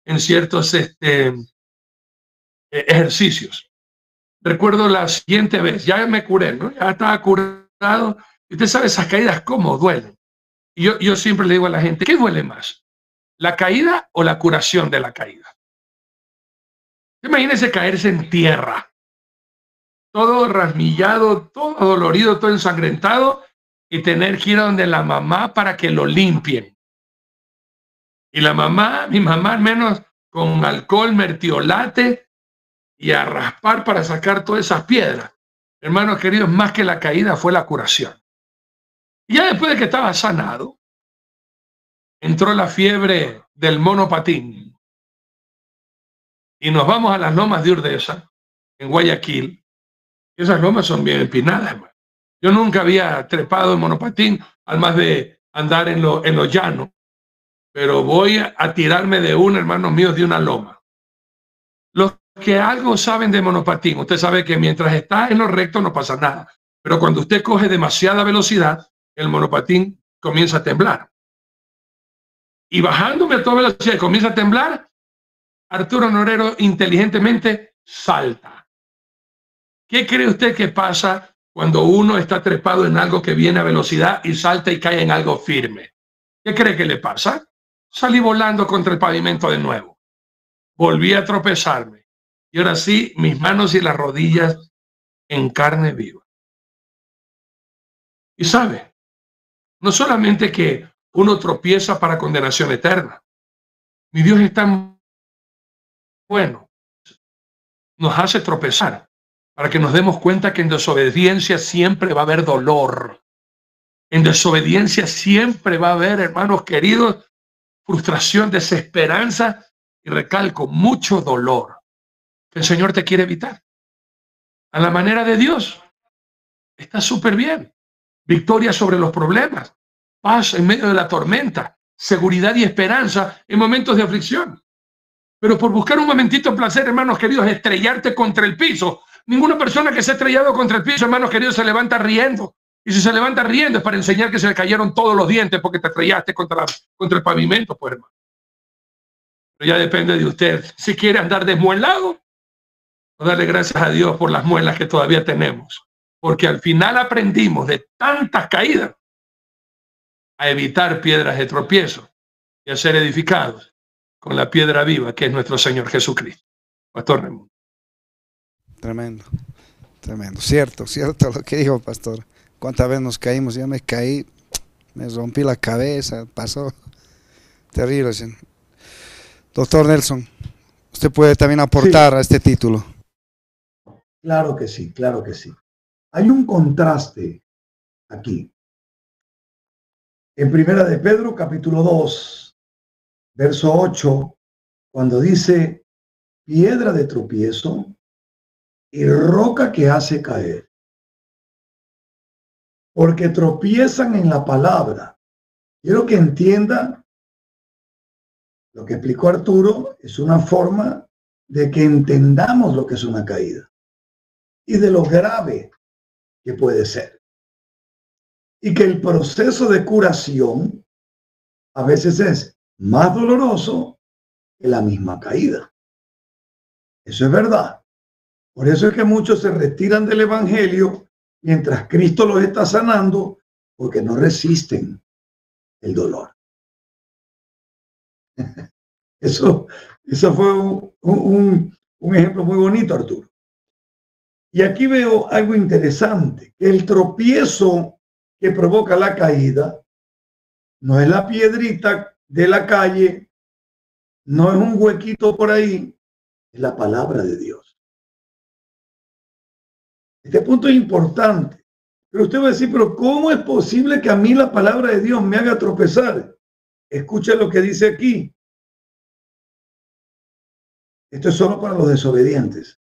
ejercicios. Recuerdo la siguiente vez, ya me curé, ¿no? Ya estaba curado. Y usted sabe esas caídas cómo duelen. Y yo siempre le digo a la gente, ¿qué duele más? ¿La caída o la curación de la caída? Imagínese caerse en tierra. todo rasmillado, todo dolorido, todo ensangrentado, y tener que ir a donde la mamá para que lo limpien. Y la mamá, mi mamá al menos con alcohol, mertiolate y a raspar para sacar todas esas piedras. Hermanos queridos, más que la caída fue la curación. Y ya después de que estaba sanado, entró la fiebre del monopatín. Y nos vamos a las lomas de Urdesa, en Guayaquil. Esas lomas son bien empinadas, hermano. Yo nunca había trepado en monopatín, al más de andar en lo llano. Pero voy a tirarme de un, hermanos míos, de una loma. Los que algo saben de monopatín, usted sabe que mientras está en lo recto no pasa nada. Pero cuando usted coge demasiada velocidad, el monopatín comienza a temblar. Y bajándome a toda velocidad comienza a temblar, Arturo Norero inteligentemente salta. ¿Qué cree usted que pasa cuando uno está trepado en algo que viene a velocidad y salta y cae en algo firme? ¿Qué cree que le pasa? Salí volando contra el pavimento de nuevo. Volví a tropezarme. Y ahora sí, mis manos y las rodillas en carne viva. Y sabe, no solamente que uno tropieza para condenación eterna. Mi Dios es tan bueno. Nos hace tropezar para que nos demos cuenta que en desobediencia siempre va a haber dolor. En desobediencia siempre va a haber, hermanos queridos, frustración, desesperanza y, recalco, mucho dolor que el Señor te quiere evitar. A la manera de Dios, está súper bien. Victoria sobre los problemas, paz en medio de la tormenta, seguridad y esperanza en momentos de aflicción. Pero por buscar un momentito de placer, hermanos queridos, estrellarte contra el piso. Ninguna persona que se ha estrellado contra el piso, hermanos queridos, se levanta riendo. Y si se levanta riendo es para enseñar que se le cayeron todos los dientes porque te estrellaste contra el pavimento, pues, hermano. Pero ya depende de usted. Si quiere andar desmuelado, o darle gracias a Dios por las muelas que todavía tenemos. Porque al final aprendimos de tantas caídas a evitar piedras de tropiezo y a ser edificados con la piedra viva que es nuestro Señor Jesucristo. Pastor Raimundo. Tremendo, tremendo. Cierto lo que dijo, pastor. ¿Cuántas veces nos caímos? Ya me caí, me rompí la cabeza, pasó. Terrible. Doctor Nelson, usted puede también aportar a este título. Claro que sí, claro que sí. Hay un contraste aquí. En Primera de Pedro, capítulo 2, verso 8, cuando dice piedra de tropiezo y roca que hace caer. Porque tropiezan en la palabra. Quiero que entienda lo que explicó Arturo, es una forma de que entendamos lo que es una caída y de lo grave que puede ser. Y que el proceso de curación a veces es más doloroso que la misma caída. Eso es verdad. Por eso es que muchos se retiran del evangelio mientras Cristo los está sanando, porque no resisten el dolor. Eso fue un ejemplo muy bonito, Arturo. Y aquí veo algo interesante, que el tropiezo que provoca la caída no es la piedrita de la calle, no es un huequito por ahí, es la palabra de Dios. Este punto es importante. Pero usted va a decir, pero ¿cómo es posible que a mí la palabra de Dios me haga tropezar? Escucha lo que dice aquí. Esto es solo para los desobedientes.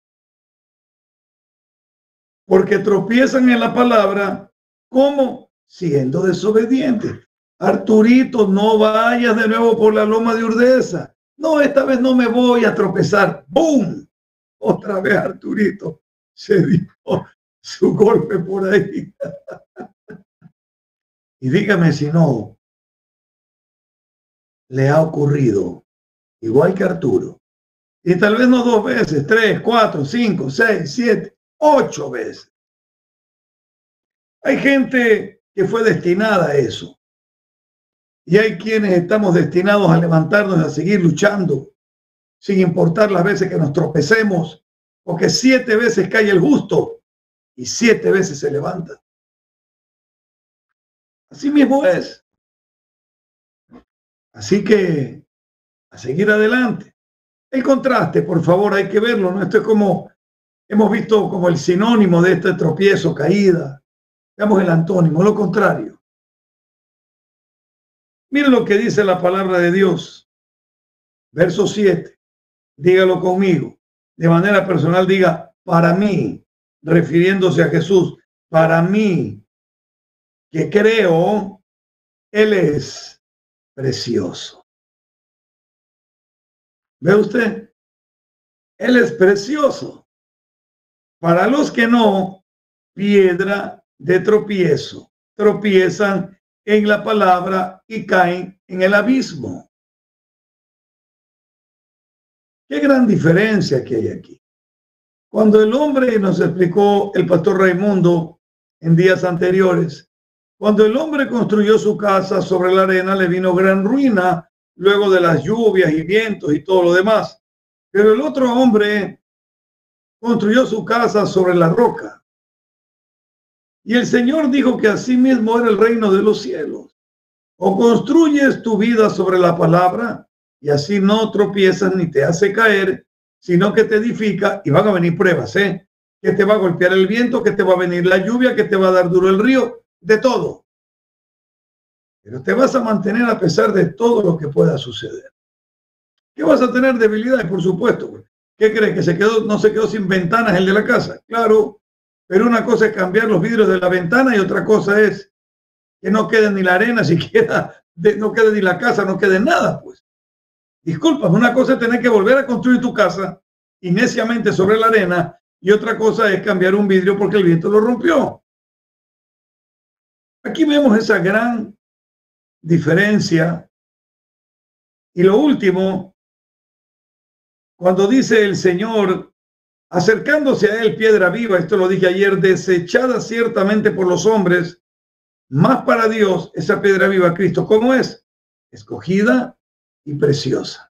Porque tropiezan en la palabra, ¿cómo? Siendo desobedientes. Arturito, no vayas de nuevo por la loma de Urdesa. No, esta vez no me voy a tropezar. ¡Bum! Otra vez Arturito se dio su golpe por ahí. Y dígame si no le ha ocurrido, igual que Arturo, y tal vez no 2 veces, 3, 4, 5, 6, 7, 8 veces. Hay gente que fue destinada a eso. Y hay quienes estamos destinados a levantarnos y a seguir luchando, sin importar las veces que nos tropecemos, porque 7 veces cae el justo y 7 veces se levanta. Así mismo es. Así que a seguir adelante. El contraste, por favor, hay que verlo, ¿no? Esto es como, hemos visto como el sinónimo de este tropiezo, caída. Veamos el antónimo, lo contrario. Miren lo que dice la palabra de Dios. Verso 7. Dígalo conmigo. De manera personal diga, para mí, refiriéndose a Jesús, para mí, que creo, Él es precioso. ¿Ve usted? Él es precioso. Para los que no, piedra de tropiezo. Tropiezan en la palabra y caen en el abismo. Qué gran diferencia que hay aquí. Cuando el hombre, nos explicó el pastor Raimundo en días anteriores, cuando el hombre construyó su casa sobre la arena, le vino gran ruina luego de las lluvias y vientos y todo lo demás. Pero el otro hombre construyó su casa sobre la roca. Y el Señor dijo que así mismo era el reino de los cielos. O construyes tu vida sobre la palabra y así no tropiezas ni te hace caer, sino que te edifica, y van a venir pruebas, que te va a golpear el viento, que te va a venir la lluvia, que te va a dar duro el río, de todo. Pero te vas a mantener a pesar de todo lo que pueda suceder. ¿Qué vas a tener? Debilidades, por supuesto. ¿Qué crees? ¿Que no se quedó sin ventanas el de la casa? Claro, pero una cosa es cambiar los vidrios de la ventana y otra cosa es que no quede ni la arena siquiera, no quede ni la casa, no quede nada, pues. Disculpa, una cosa es tener que volver a construir tu casa y neciamente sobre la arena, y otra cosa es cambiar un vidrio porque el viento lo rompió. Aquí vemos esa gran diferencia. Y lo último, cuando dice el Señor, acercándose a él piedra viva, esto lo dije ayer, desechada ciertamente por los hombres, más para Dios esa piedra viva, Cristo, ¿cómo es? Escogida y preciosa.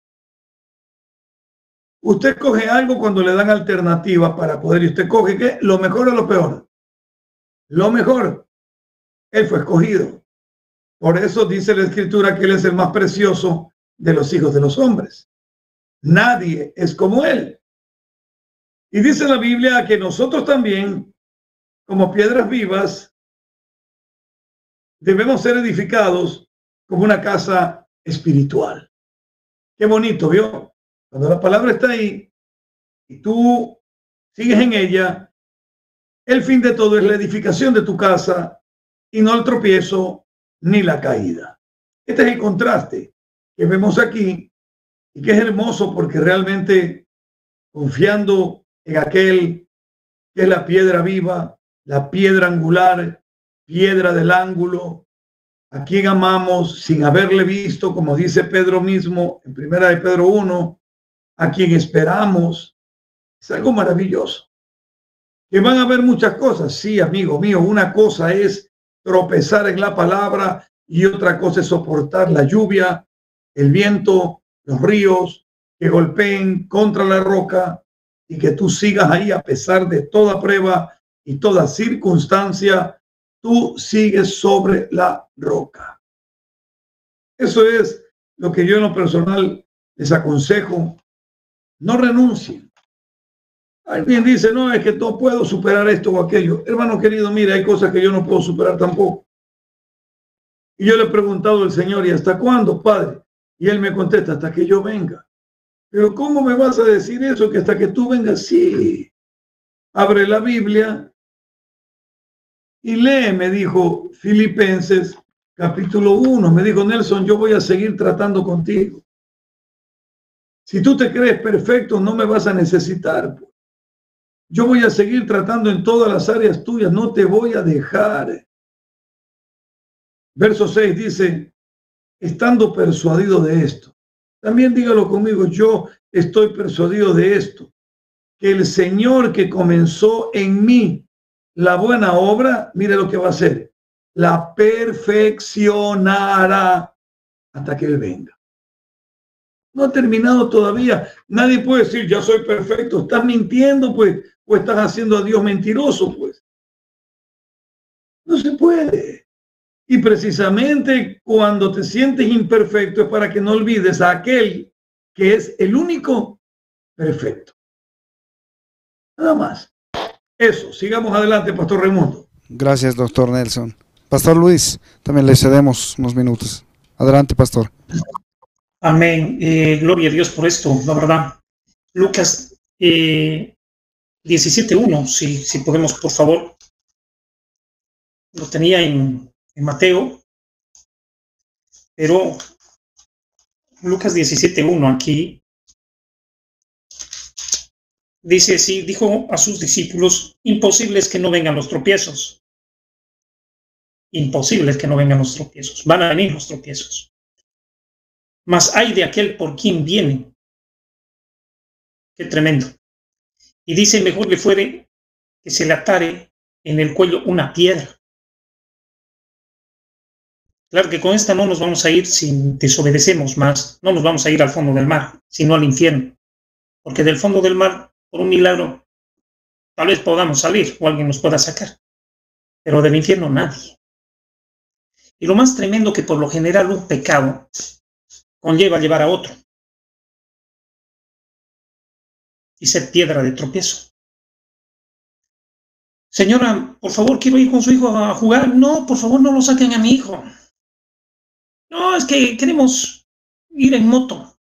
Usted coge algo cuando le dan alternativa para poder, y usted coge ¿qué? Lo mejor o lo peor. Lo mejor. Él fue escogido. Por eso dice la Escritura que Él es el más precioso de los hijos de los hombres. Nadie es como Él. Y dice la Biblia que nosotros también, como piedras vivas, debemos ser edificados como una casa espiritual. Qué bonito, ¿vio? Cuando la palabra está ahí y tú sigues en ella, el fin de todo es la edificación de tu casa y no el tropiezo ni la caída. Este es el contraste que vemos aquí y que es hermoso porque realmente confiando en aquel que es la piedra viva, la piedra angular, piedra del ángulo, a quien amamos sin haberle visto, como dice Pedro mismo en 1 Pedro 1, a quien esperamos, es algo maravilloso. Que van a haber muchas cosas, sí, amigo mío, una cosa es tropezar en la palabra y otra cosa es soportar la lluvia, el viento, los ríos que golpeen contra la roca y que tú sigas ahí a pesar de toda prueba y toda circunstancia, tú sigues sobre la roca. Eso es lo que yo en lo personal les aconsejo. No renuncien. Alguien dice, no, es que no puedo superar esto o aquello. Hermano querido, mira, hay cosas que yo no puedo superar tampoco. Y yo le he preguntado al Señor, ¿y hasta cuándo, Padre? Y Él me contesta, hasta que yo venga. Pero ¿cómo me vas a decir eso? Que hasta que tú vengas, sí. Abre la Biblia y lee, me dijo Filipenses capítulo 1. Me dijo, Nelson, yo voy a seguir tratando contigo. Si tú te crees perfecto, no me vas a necesitar. Yo voy a seguir tratando en todas las áreas tuyas, no te voy a dejar. Verso 6 dice, estando persuadido de esto. También dígalo conmigo, yo estoy persuadido de esto, que el Señor que comenzó en mí la buena obra, mire lo que va a hacer, la perfeccionará hasta que Él venga. No ha terminado todavía. Nadie puede decir, ya soy perfecto. Estás mintiendo, pues, o estás haciendo a Dios mentiroso, pues. No se puede. Y precisamente cuando te sientes imperfecto es para que no olvides a aquel que es el único perfecto. Nada más. Eso. Sigamos adelante, Pastor Raimundo. Gracias, doctor Nelson. Pastor Luis, también le cedemos unos minutos. Adelante, pastor. Amén. Gloria a Dios por esto, la verdad. Lucas 17:1, si podemos, por favor. Lo tenía en Mateo, pero Lucas 17:1 aquí dice así, dijo a sus discípulos, imposible es que no vengan los tropiezos. Imposible es que no vengan los tropiezos. Van a venir los tropiezos. Mas hay de aquel por quien vienen. Qué tremendo. Y dice, mejor le fuere que se le atare en el cuello una piedra. Claro que con esta no nos vamos a ir si desobedecemos más. No nos vamos a ir al fondo del mar, sino al infierno. Porque del fondo del mar, por un milagro, tal vez podamos salir o alguien nos pueda sacar. Pero del infierno nadie. Y lo más tremendo que por lo general un pecado conlleva llevar a otro. Y ser piedra de tropiezo. Señora, por favor, quiero ir con su hijo a jugar. No, por favor, no lo saquen a mi hijo. No, es que queremos ir en moto.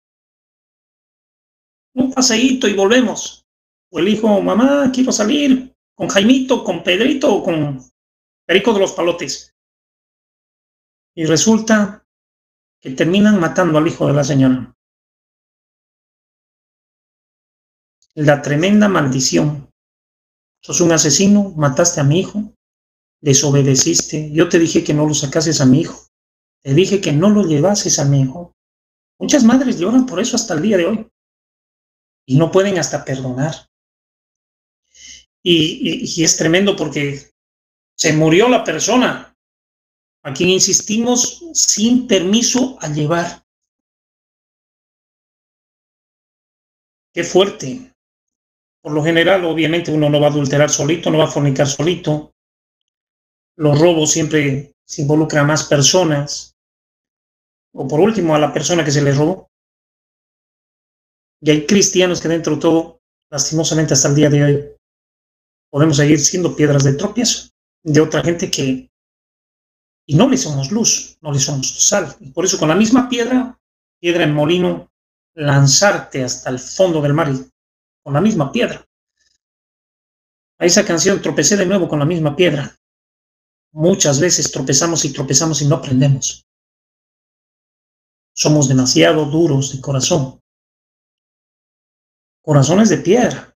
Un paseíto y volvemos. O el hijo, mamá, quiero salir con Jaimito, con Pedrito o con Perico de los Palotes. Y resulta que terminan matando al hijo de la señora. La tremenda maldición. Sos un asesino, mataste a mi hijo, desobedeciste. Yo te dije que no lo sacases a mi hijo. Te dije que no lo llevases a mi hijo. Muchas madres lloran por eso hasta el día de hoy. Y no pueden hasta perdonar. Y es tremendo porque se murió la persona a quien insistimos sin permiso a llevar. Qué fuerte. Por lo general, obviamente, uno no va a adulterar solito, no va a fornicar solito. Los robos siempre se involucran a más personas. O por último, a la persona que se le robó. Y hay cristianos que dentro de todo, lastimosamente hasta el día de hoy, podemos seguir siendo piedras de tropiezo de otra gente que... Y no le somos luz, no le somos sal. Y por eso con la misma piedra en molino, lanzarte hasta el fondo del mar y con la misma piedra. A esa canción, tropecé de nuevo con la misma piedra. Muchas veces tropezamos y no aprendemos. Somos demasiado duros de corazón. Corazones de piedra.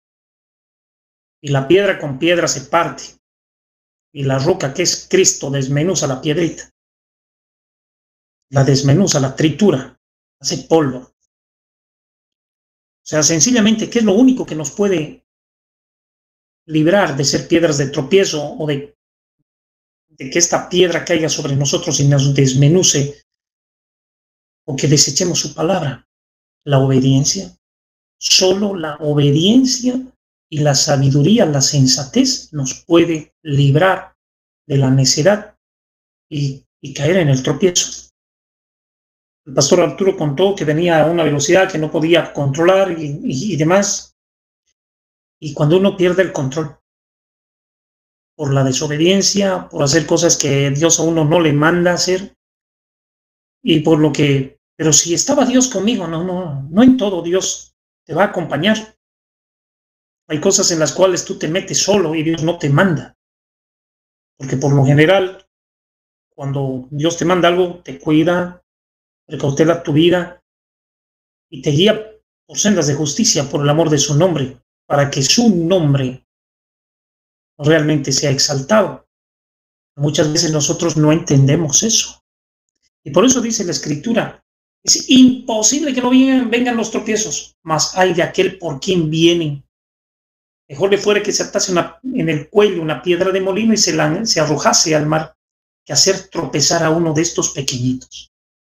Y la piedra con piedra se parte. Y la roca que es Cristo desmenuza la piedrita. La desmenuza, la tritura, hace polvo. O sea, sencillamente, ¿qué es lo único que nos puede librar de ser piedras de tropiezo o de que esta piedra caiga sobre nosotros y nos desmenuce o que desechemos su palabra? La obediencia. Solo la obediencia y la sabiduría, la sensatez nos puede librar de la necedad y caer en el tropiezo. El pastor Arturo contó que venía a una velocidad que no podía controlar y demás. Y cuando uno pierde el control por la desobediencia, por hacer cosas que Dios a uno no le manda hacer, y por lo que, pero si estaba Dios conmigo, no en todo Dios te va a acompañar. Hay cosas en las cuales tú te metes solo y Dios no te manda. Porque por lo general, cuando Dios te manda algo, te cuida, precautela tu vida y te guía por sendas de justicia por el amor de su nombre, para que su nombre realmente sea exaltado. Muchas veces nosotros no entendemos eso. Y por eso dice la Escritura, es imposible que no vengan los tropiezos, mas hay de aquel por quien vienen. Mejor le fuera que se atase en el cuello una piedra de molino y se arrojase al mar, que hacer tropezar a uno de estos pequeñitos.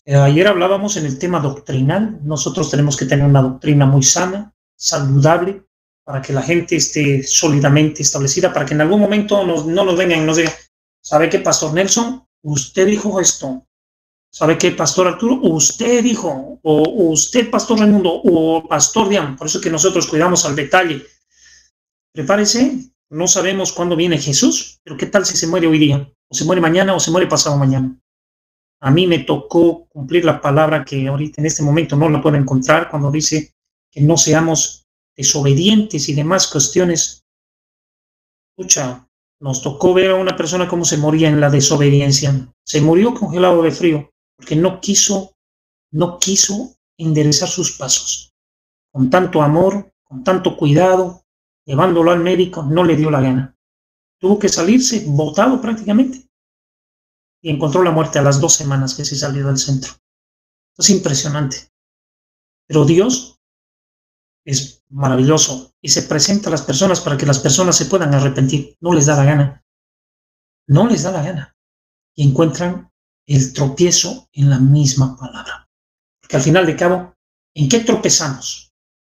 Ayer hablábamos en el tema doctrinal. Nosotros tenemos que tener una doctrina muy sana, saludable, para que la gente esté sólidamente establecida, para que en algún momento no nos vengan y nos digan, ¿sabe qué, Pastor Nelson? Usted dijo esto. ¿Sabe qué, Pastor Arturo? Usted dijo, o usted, Pastor Raimundo, o Pastor Dian. Por eso que nosotros cuidamos al detalle. Prepárese, no sabemos cuándo viene Jesús, pero ¿qué tal si se muere hoy día? O se muere mañana, o se muere pasado mañana. A mí me tocó cumplir la palabra que ahorita en este momento no la puedo encontrar, cuando dice que no seamos desobedientes y demás cuestiones. Escucha, nos tocó ver a una persona cómo se moría en la desobediencia. Se murió congelado de frío porque no quiso enderezar sus pasos. Con tanto amor, con tanto cuidado, llevándolo al médico, no le dio la gana. Tuvo que salirse botado prácticamente. Y encontró la muerte a las 2 semanas que se salió del centro. Es impresionante. Pero Dios es maravilloso y se presenta a las personas para que las personas se puedan arrepentir. No les da la gana. No les da la gana. Y encuentran el tropiezo en la misma palabra. Porque al final de cabo, ¿en qué tropezamos?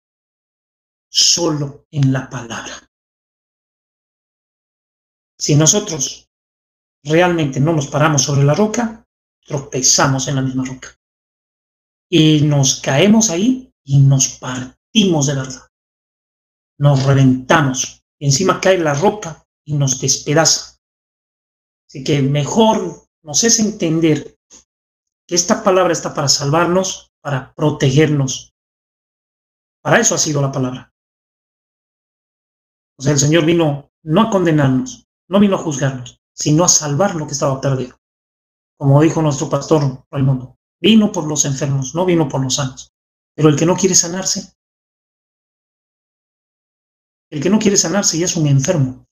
Solo en la palabra. Si nosotros realmente no nos paramos sobre la roca, tropezamos en la misma roca. Y nos caemos ahí y nos partimos de verdad. Nos reventamos. Y encima cae la roca y nos despedaza. Así que mejor nos es entender que esta palabra está para salvarnos, para protegernos. Para eso ha sido la palabra. O sea, el Señor vino no a condenarnos, no vino a juzgarnos, sino a salvar lo que estaba perdido. Como dijo nuestro pastor Raimundo, vino por los enfermos, no vino por los sanos. Pero el que no quiere sanarse ya es un enfermo.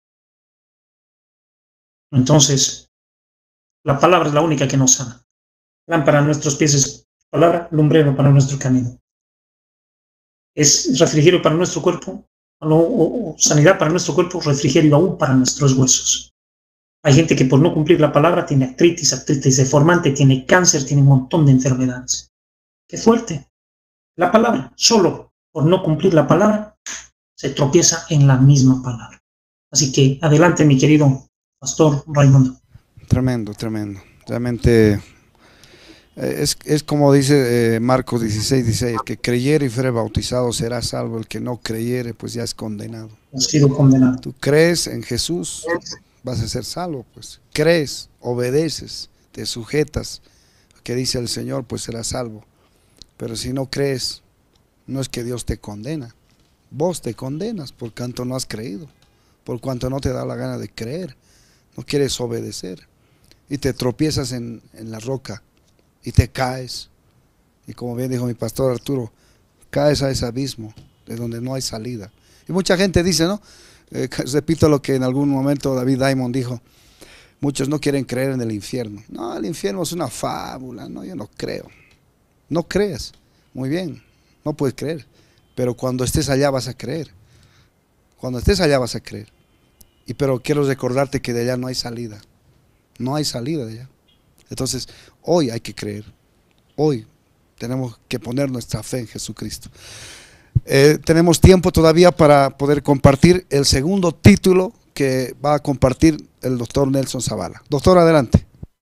Entonces, la palabra es la única que nos sana. Lámpara a nuestros pies es palabra, lumbrero para nuestro camino. Es refrigerio para nuestro cuerpo, o sanidad para nuestro cuerpo, refrigerio aún para nuestros huesos. Hay gente que por no cumplir la palabra tiene artritis deformante, tiene cáncer, tiene un montón de enfermedades. ¡Qué fuerte! La palabra, solo por no cumplir la palabra, se tropieza en la misma palabra. Así que adelante, mi querido Pastor Raimundo. Tremendo, tremendo. Realmente es como dice Marcos 16, el que creyere y fuere bautizado será salvo, el que no creyere pues ya es condenado. Ha sido condenado. Tú crees en Jesús, vas a ser salvo, pues. Crees, obedeces, te sujetas a lo que dice el Señor, pues serás salvo. Pero si no crees, no es que Dios te condena. Vos te condenas por cuanto no has creído, por cuanto no te da la gana de creer, no quieres obedecer. Y te tropiezas en la roca y te caes. Y como bien dijo mi pastor Arturo, caes a ese abismo de donde no hay salida. Y mucha gente dice, ¿no? Repito lo que en algún momento David Diamond dijo, muchos no quieren creer en el infierno. No, el infierno es una fábula, no, yo no creo. No crees, muy bien, no puedes creer, pero cuando estés allá vas a creer. Cuando estés allá vas a creer. Pero quiero recordarte que de allá no hay salida. No hay salida de allá. Entonces, hoy hay que creer. Hoy tenemos que poner nuestra fe en Jesucristo. Tenemos tiempo todavía para poder compartir el segundo título que va a compartir el doctor Nelson Zavala. Doctor, adelante.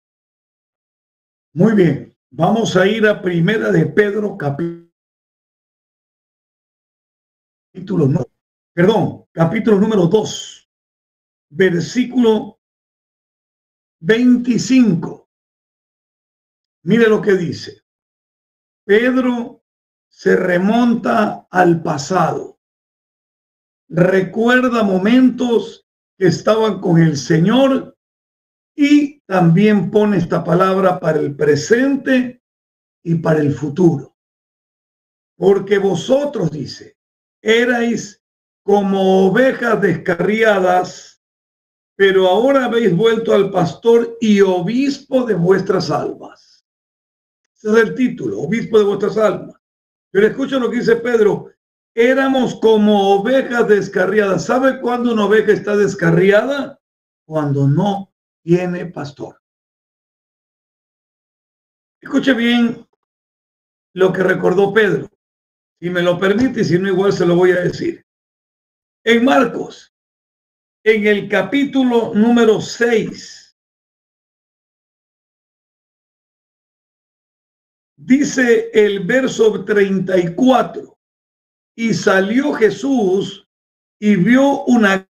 Muy bien. Vamos a ir a Primera de Pedro, capítulo número 2, versículo 25. Mire lo que dice. Pedro se remonta al pasado. Recuerda momentos que estaban con el Señor y también pone esta palabra para el presente y para el futuro. Porque vosotros, dice, erais como ovejas descarriadas, pero ahora habéis vuelto al pastor y obispo de vuestras almas. Ese es el título, obispo de vuestras almas. Pero escuchen lo que dice Pedro. Éramos como ovejas descarriadas. ¿Sabe cuándo una oveja está descarriada? Cuando no tiene pastor. Escuche bien lo que recordó Pedro. Si me lo permite, y si no, igual se lo voy a decir. En Marcos, en el capítulo número 6, dice el verso 34, y salió Jesús y vio una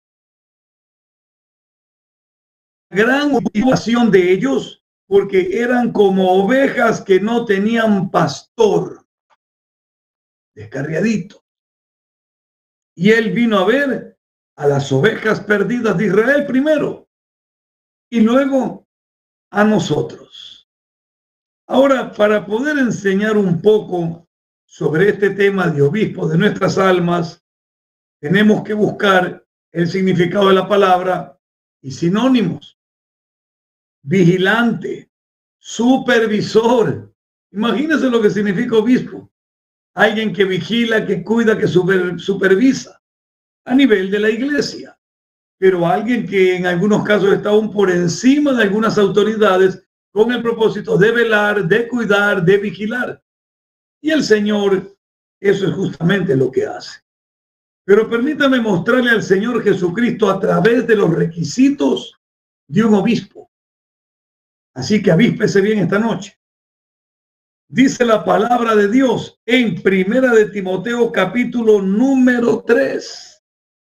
gran multitud de ellos, porque eran como ovejas que no tenían pastor, descarriaditos. Y él vino a ver a las ovejas perdidas de Israel primero y luego a nosotros. Ahora, para poder enseñar un poco sobre este tema de obispo de nuestras almas, tenemos que buscar el significado de la palabra y sinónimos. Vigilante, supervisor. Imagínense lo que significa obispo. Alguien que vigila, que cuida, que supervisa a nivel de la iglesia. Pero alguien que en algunos casos está aún por encima de algunas autoridades con el propósito de velar, de cuidar, de vigilar. Y el Señor, eso es justamente lo que hace. Pero permítame mostrarle al Señor Jesucristo a través de los requisitos de un obispo. Así que avíspese bien esta noche. Dice la palabra de Dios en Primera de Timoteo capítulo número 3.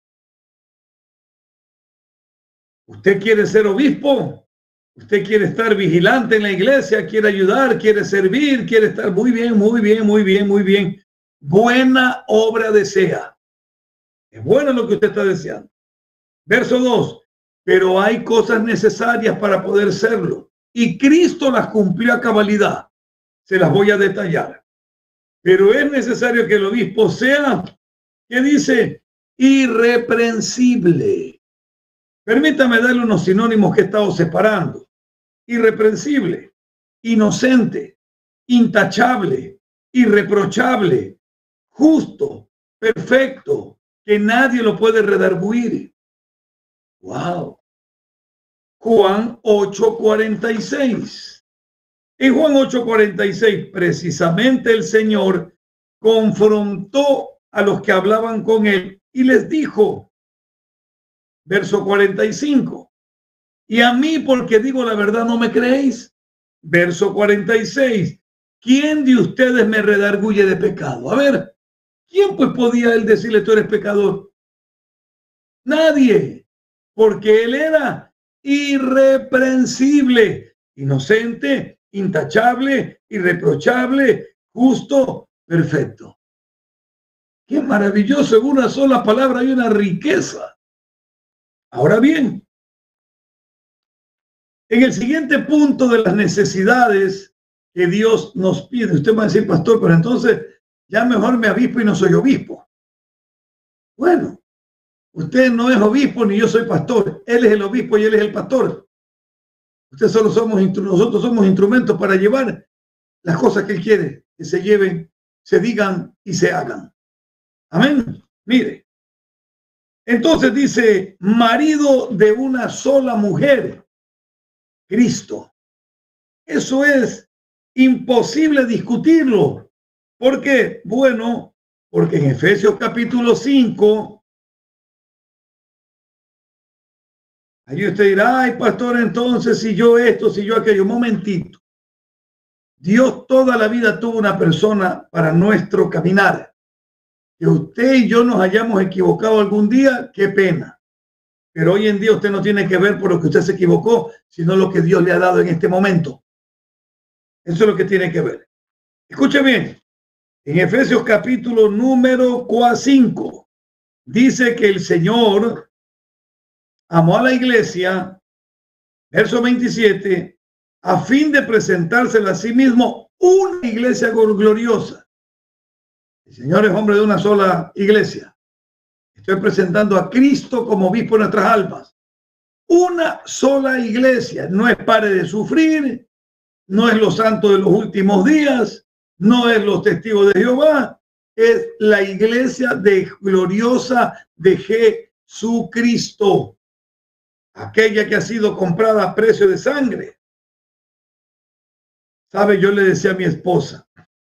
¿Usted quiere ser obispo? ¿Usted quiere estar vigilante en la iglesia? ¿Quiere ayudar? ¿Quiere servir? ¿Quiere estar? Muy bien, muy bien, muy bien, muy bien. Buena obra desea. Es bueno lo que usted está deseando. Verso 2. Pero hay cosas necesarias para poder serlo. Y Cristo las cumplió a cabalidad. Se las voy a detallar. Pero es necesario que el obispo sea, ¿qué dice? Irreprensible. Permítame darle unos sinónimos que he estado separando. Irreprensible, inocente, intachable, irreprochable, justo, perfecto, que nadie lo puede redarguir. ¡Wow! Juan 8:46. En Juan 8:46, precisamente el Señor confrontó a los que hablaban con él y les dijo, verso 45, y a mí porque digo la verdad no me creéis. Verso 46, ¿quién de ustedes me redarguye de pecado? A ver, ¿quién pues podía él decirle tú eres pecador? Nadie, porque él era irreprensible, inocente, intachable, irreprochable, justo, perfecto. Qué maravilloso, en una sola palabra hay una riqueza. Ahora bien, en el siguiente punto de las necesidades que Dios nos pide, usted va a decir, pastor, pero entonces ya mejor me avispo y no soy obispo. Bueno, usted no es obispo ni yo soy pastor. Él es el obispo y él es el pastor. Nosotros somos instrumentos para llevar las cosas que él quiere que se lleven, se digan y se hagan. Amén. Mire. Entonces dice, marido de una sola mujer, Cristo. Eso es imposible discutirlo. ¿Por qué? Bueno, porque en Efesios capítulo 5, ahí usted dirá, ay, pastor, entonces si yo esto, si yo aquello, un momentito. Dios toda la vida tuvo una persona para nuestro caminar. Que usted y yo nos hayamos equivocado algún día, qué pena. Pero hoy en día usted no tiene que ver por lo que usted se equivocó, sino lo que Dios le ha dado en este momento. Eso es lo que tiene que ver. Escuche bien. En Efesios capítulo número 5, dice que el Señor amó a la iglesia, verso 27, a fin de presentársela a sí mismo una iglesia gloriosa. El Señor es hombre de una sola iglesia. Estoy presentando a Cristo como obispo de nuestras almas. Una sola iglesia. No es pare de sufrir, no es los santos de los últimos días, no es los testigos de Jehová, es la iglesia gloriosa de Jesucristo. Aquella que ha sido comprada a precio de sangre. Sabe, yo le decía a mi esposa,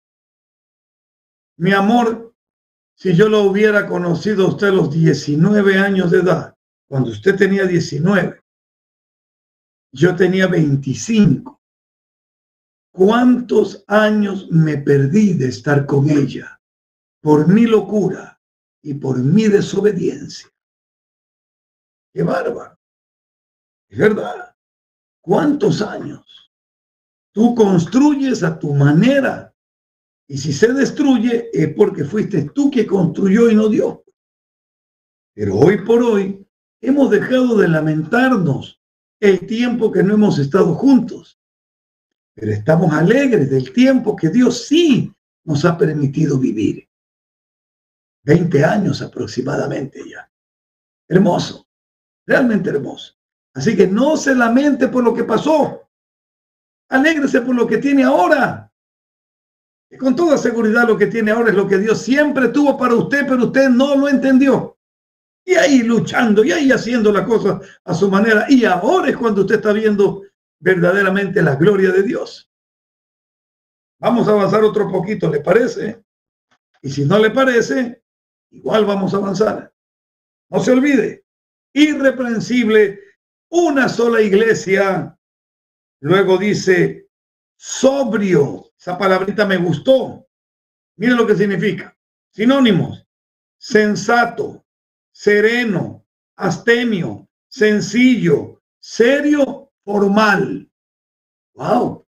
mi amor, si yo lo hubiera conocido a usted a los 19 años de edad, cuando usted tenía 19, yo tenía 25. ¿Cuántos años me perdí de estar con ella por mi locura y por mi desobediencia? ¡Qué bárbaro! Es verdad. ¿Cuántos años? Tú construyes a tu manera y si se destruye es porque fuiste tú que construyó y no Dios. Pero hoy por hoy hemos dejado de lamentarnos el tiempo que no hemos estado juntos. Pero estamos alegres del tiempo que Dios sí nos ha permitido vivir. 20 años aproximadamente ya. Hermoso, realmente hermoso. Así que no se lamente por lo que pasó. Alégrese por lo que tiene ahora. Y con toda seguridad lo que tiene ahora es lo que Dios siempre tuvo para usted, pero usted no lo entendió. Y ahí luchando, y ahí haciendo las cosas a su manera. Y ahora es cuando usted está viendo verdaderamente la gloria de Dios. Vamos a avanzar otro poquito, ¿le parece? Y si no le parece, igual vamos a avanzar. No se olvide, irreprensible, una sola iglesia. Luego dice, sobrio. Esa palabrita me gustó. Miren lo que significa. Sinónimos, sensato, sereno, abstemio, sencillo, serio, formal. ¡Wow!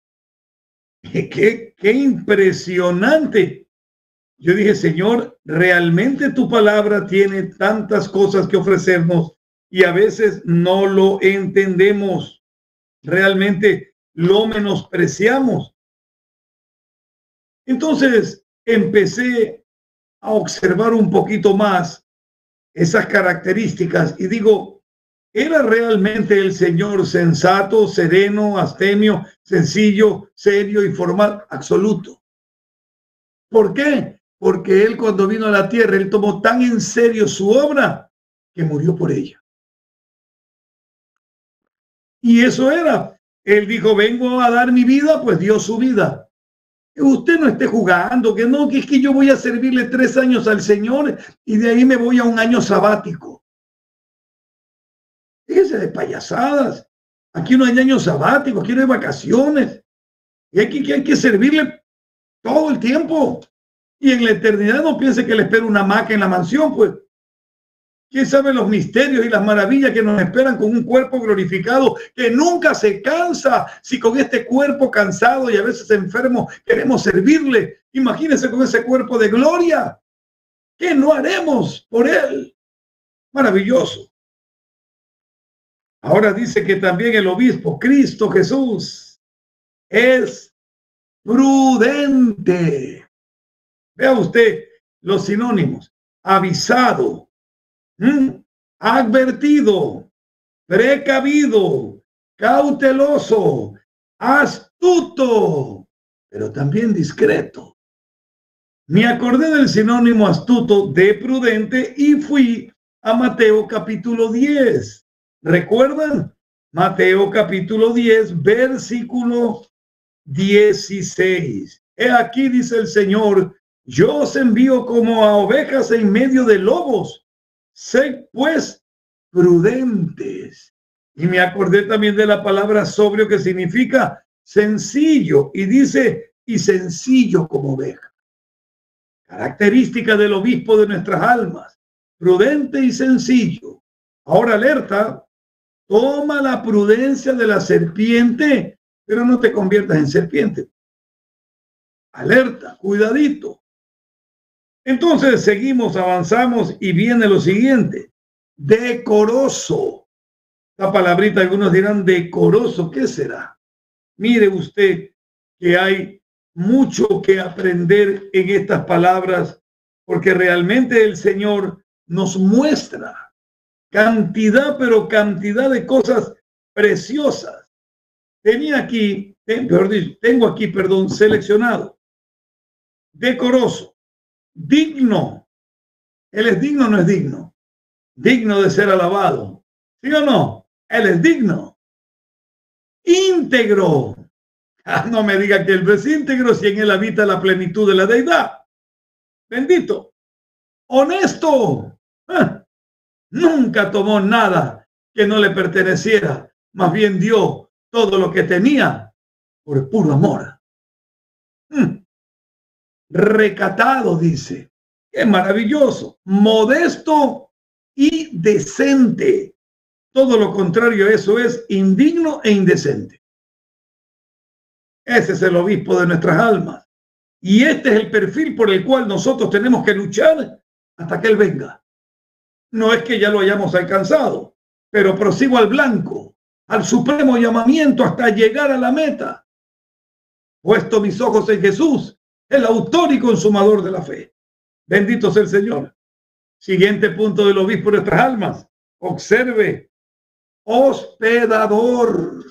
¡Qué impresionante! Yo dije, Señor, realmente tu palabra tiene tantas cosas que ofrecernos y a veces no lo entendemos. Realmente lo menospreciamos. Entonces empecé a observar un poquito más esas características y digo, ¿era realmente el Señor sensato, sereno, abstemio, sencillo, serio y formal? Absoluto. ¿Por qué? Porque Él cuando vino a la tierra, Él tomó tan en serio su obra que murió por ella. Y eso era. Él dijo, vengo a dar mi vida, pues dio su vida. Usted no esté jugando, que no, que es que yo voy a servirle 3 años al Señor y de ahí me voy a un año sabático. Fíjese de payasadas. Aquí no hay año sabático, aquí no hay vacaciones. Y aquí hay que servirle todo el tiempo. Y en la eternidad no piense que le espera una hamaca en la mansión, pues. ¿Quién sabe los misterios y las maravillas que nos esperan con un cuerpo glorificado que nunca se cansa? Si con este cuerpo cansado y a veces enfermo queremos servirle, imagínense con ese cuerpo de gloria. ¿Qué no haremos por él? Maravilloso. Ahora dice que también el obispo, Cristo Jesús, es prudente. Vea usted los sinónimos. Avisado. Advertido, precavido, cauteloso, astuto, pero también discreto. Me acordé del sinónimo astuto de prudente y fui a Mateo capítulo 10. ¿Recuerdan? Mateo capítulo 10, versículo 16. He aquí, dice el Señor, yo os envío como a ovejas en medio de lobos. Sed pues prudentes. Y me acordé también de la palabra sobrio, que significa sencillo, y dice, y sencillo como oveja. Característica del obispo de nuestras almas, prudente y sencillo. Ahora alerta, toma la prudencia de la serpiente, pero no te conviertas en serpiente. Alerta, cuidadito. Entonces seguimos, avanzamos y viene lo siguiente, decoroso. La palabrita, algunos dirán decoroso, ¿qué será? Mire usted que hay mucho que aprender en estas palabras, porque realmente el Señor nos muestra cantidad, pero cantidad de cosas preciosas. Tengo aquí, seleccionado. Decoroso. Digno. Él es digno o no es digno. Digno de ser alabado. ¿Sí o no? Él es digno. Íntegro. No me diga que él no es íntegro si en él habita la plenitud de la deidad. Bendito. Honesto. Nunca tomó nada que no le perteneciera. Más bien dio todo lo que tenía por puro amor. Recatado, dice. Qué maravilloso. Modesto y decente. Todo lo contrario a eso es indigno e indecente. Ese es el obispo de nuestras almas. Y este es el perfil por el cual nosotros tenemos que luchar hasta que él venga. No es que ya lo hayamos alcanzado, pero prosigo al blanco, al supremo llamamiento hasta llegar a la meta. Puesto mis ojos en Jesús, el autor y consumador de la fe. Bendito sea el Señor. Siguiente punto del obispo de nuestras almas. Observe. Hospedador.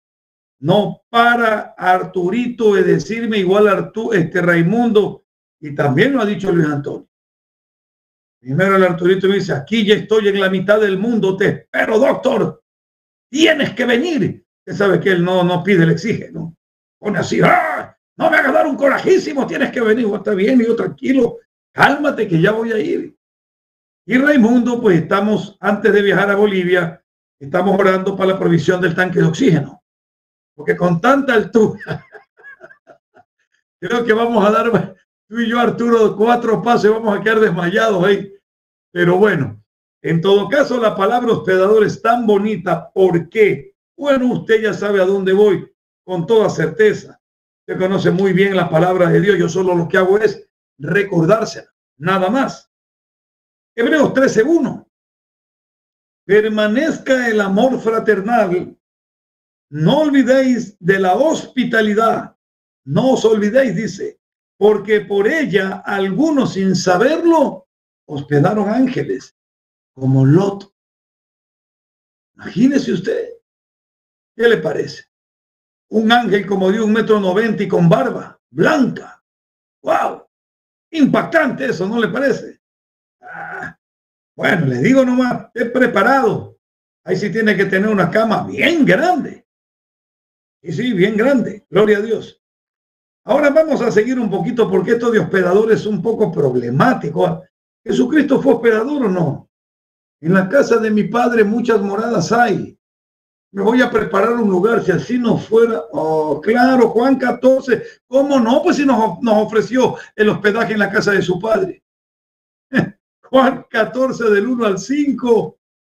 No para Arturito de decirme igual a Raimundo, y también lo ha dicho Luis Antonio. Primero el Arturito me dice, aquí ya estoy en la mitad del mundo, te espero, doctor. Tienes que venir. Usted sabe que él no pide, le exige, ¿no? Pone así, ¡ah! No me hagas dar un corajísimo, tienes que venir. Está bien, yo tranquilo, cálmate que ya voy a ir. Y Raimundo, pues estamos, antes de viajar a Bolivia, estamos orando para la provisión del tanque de oxígeno. Porque con tanta altura, creo que vamos a dar, tú y yo, Arturo, 4 pasos y vamos a quedar desmayados ahí. Pero bueno, en todo caso, la palabra hospedador es tan bonita. ¿Por qué? Bueno, usted ya sabe a dónde voy, con toda certeza. Usted conoce muy bien la palabra de Dios. Yo solo lo que hago es recordársela, nada más. Hebreos 13:1. Permanezca el amor fraternal. No olvidéis de la hospitalidad. No os olvidéis, dice, porque por ella algunos sin saberlo hospedaron ángeles, como Lot. Imagínese usted. ¿Qué le parece? Un ángel como de 1,90 m y con barba blanca. ¡Wow! Impactante eso, ¿no le parece? Bueno, le digo nomás, esté preparado. Ahí sí tiene que tener una cama bien grande. Y sí, bien grande. Gloria a Dios. Ahora vamos a seguir un poquito porque esto de hospedador es un poco problemático. ¿Jesucristo fue hospedador o no? En la casa de mi padre muchas moradas hay. Me voy a preparar un lugar, si así no fuera. Oh, claro, Juan 14. ¿Cómo no? Pues si nos ofreció el hospedaje en la casa de su padre. Juan 14 del 1 al 5.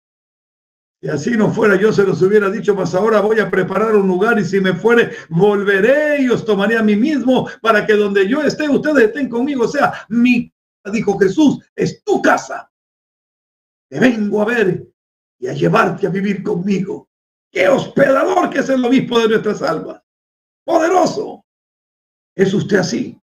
Si así no fuera, yo se los hubiera dicho, mas ahora voy a preparar un lugar y si me fuere, volveré y os tomaré a mí mismo para que donde yo esté, ustedes estén conmigo. O sea, dijo Jesús, es tu casa. Te vengo a ver y a llevarte a vivir conmigo. ¡Qué hospedador que es el obispo de nuestras almas! ¡Poderoso! ¿Es usted así?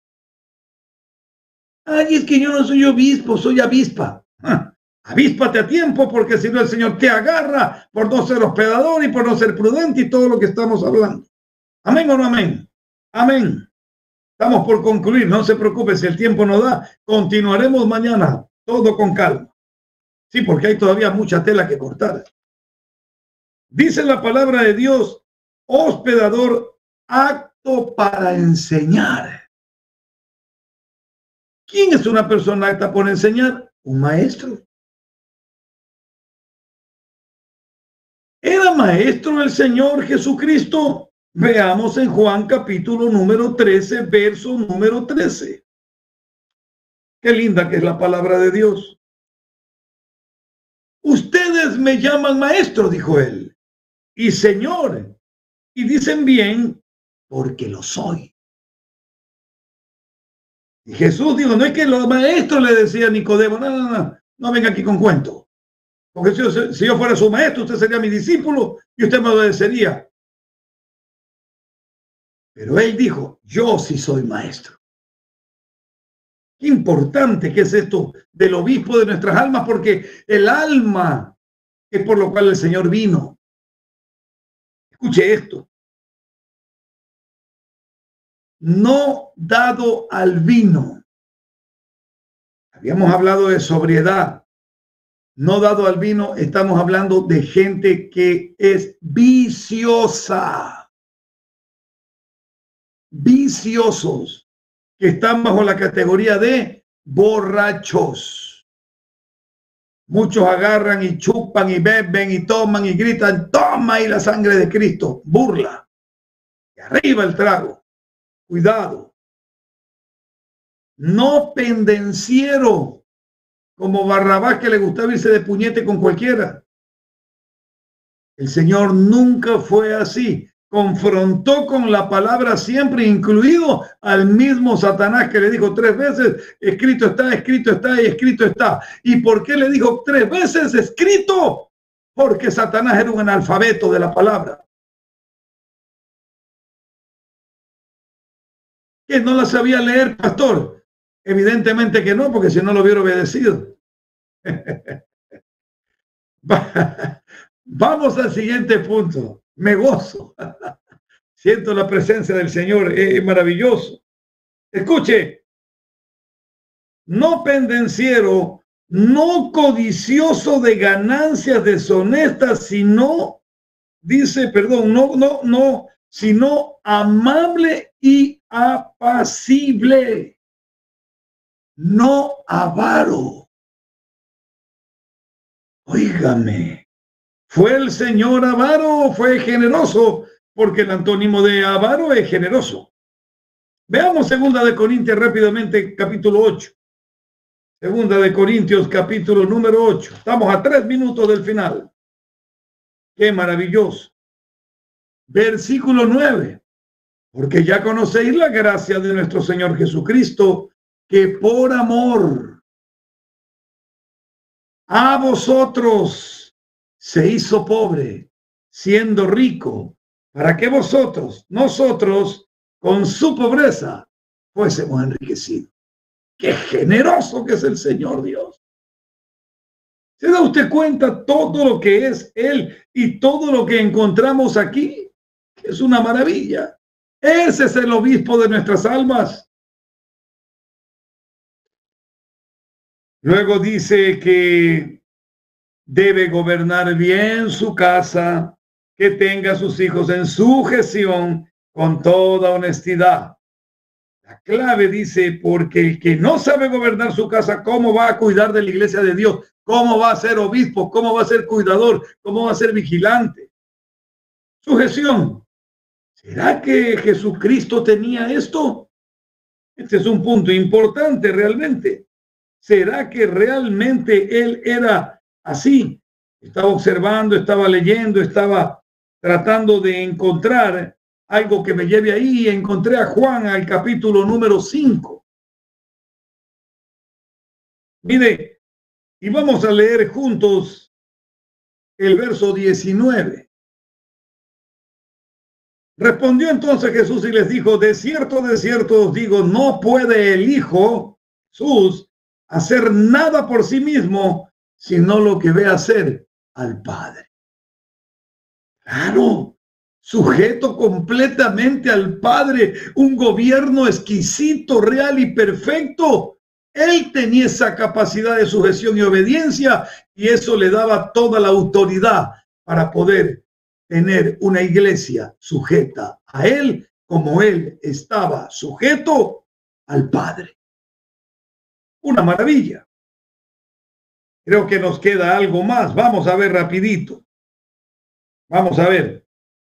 Ay, es que yo no soy obispo, soy avispa. Avíspate a tiempo porque si no el Señor te agarra por no ser hospedador y por no ser prudente y todo lo que estamos hablando. ¿Amén o no amén? Amén. Estamos por concluir, no se preocupe si el tiempo no da. Continuaremos mañana, todo con calma. Sí, porque hay todavía mucha tela que cortar. Dice la palabra de Dios, hospedador apto para enseñar. ¿Quién es una persona apta para enseñar? Un maestro. ¿Era maestro el Señor Jesucristo? Veamos en Juan capítulo número 13, verso número 13. Qué linda que es la palabra de Dios. Ustedes me llaman maestro, dijo él, y Señor, y dicen bien, porque lo soy. Y Jesús dijo, no es que los maestros le decían a Nicodemo, no venga aquí con cuento. Porque si yo fuera su maestro, usted sería mi discípulo y usted me obedecería. Pero él dijo, yo sí soy maestro. Qué importante que es esto del obispo de nuestras almas, porque el alma es por lo cual el Señor vino. Escuche esto. No dado al vino. Habíamos hablado de sobriedad. No dado al vino, estamos hablando de gente que es viciosa. viciosos, que están bajo la categoría de borrachos. Muchos agarran y chupan y beben y toman y gritan, toma ahí la sangre de Cristo. Burla. Y arriba el trago. Cuidado. No pendenciero como Barrabás, que le gustaba irse de puñete con cualquiera. El Señor nunca fue así. Confrontó con la palabra siempre, incluido al mismo Satanás, que le dijo 3 veces, escrito está y escrito está. ¿Y por qué le dijo 3 veces escrito? Porque Satanás era un analfabeto de la palabra. ¿Que no la sabía leer, pastor? Evidentemente que no, porque si no lo hubiera obedecido. Vamos al siguiente punto. Me gozo. Siento la presencia del Señor. Es maravilloso. Escuche. No pendenciero, no codicioso de ganancias deshonestas, sino, dice, perdón, sino amable y apacible. No avaro. Óigame, ¿fue el Señor avaro o fue generoso? Porque el antónimo de avaro es generoso. Veamos 2 de Corintios rápidamente, capítulo 8. 2 de Corintios, capítulo número 8. Estamos a 3 minutos del final. Qué maravilloso. Versículo 9. Porque ya conocéis la gracia de nuestro Señor Jesucristo, que por amor a vosotros se hizo pobre, siendo rico, para que nosotros, con su pobreza, fuésemos enriquecidos. ¡Qué generoso que es el Señor Dios! ¿Se da usted cuenta todo lo que es Él y todo lo que encontramos aquí? Es una maravilla. Ese es el obispo de nuestras almas. Luego dice que debe gobernar bien su casa, que tenga a sus hijos en sujeción con toda honestidad. La clave dice, porque el que no sabe gobernar su casa, ¿cómo va a cuidar de la iglesia de Dios? ¿Cómo va a ser obispo? ¿Cómo va a ser cuidador? ¿Cómo va a ser vigilante? Sujeción. ¿Será que Jesucristo tenía esto? Este es un punto importante realmente. ¿Será que realmente él era así? Estaba observando, estaba leyendo, estaba tratando de encontrar algo que me lleve ahí, y encontré a Juan al capítulo número 5. Mire, y vamos a leer juntos el verso 19. Respondió entonces Jesús y les dijo, de cierto os digo, no puede el Hijo, Jesús, hacer nada por sí mismo, sino lo que ve hacer al Padre. Claro, sujeto completamente al Padre, un gobierno exquisito, real y perfecto. Él tenía esa capacidad de sujeción y obediencia, y eso le daba toda la autoridad para poder tener una iglesia sujeta a Él, como Él estaba sujeto al Padre. Una maravilla. Creo que nos queda algo más. Vamos a ver rapidito. Vamos a ver.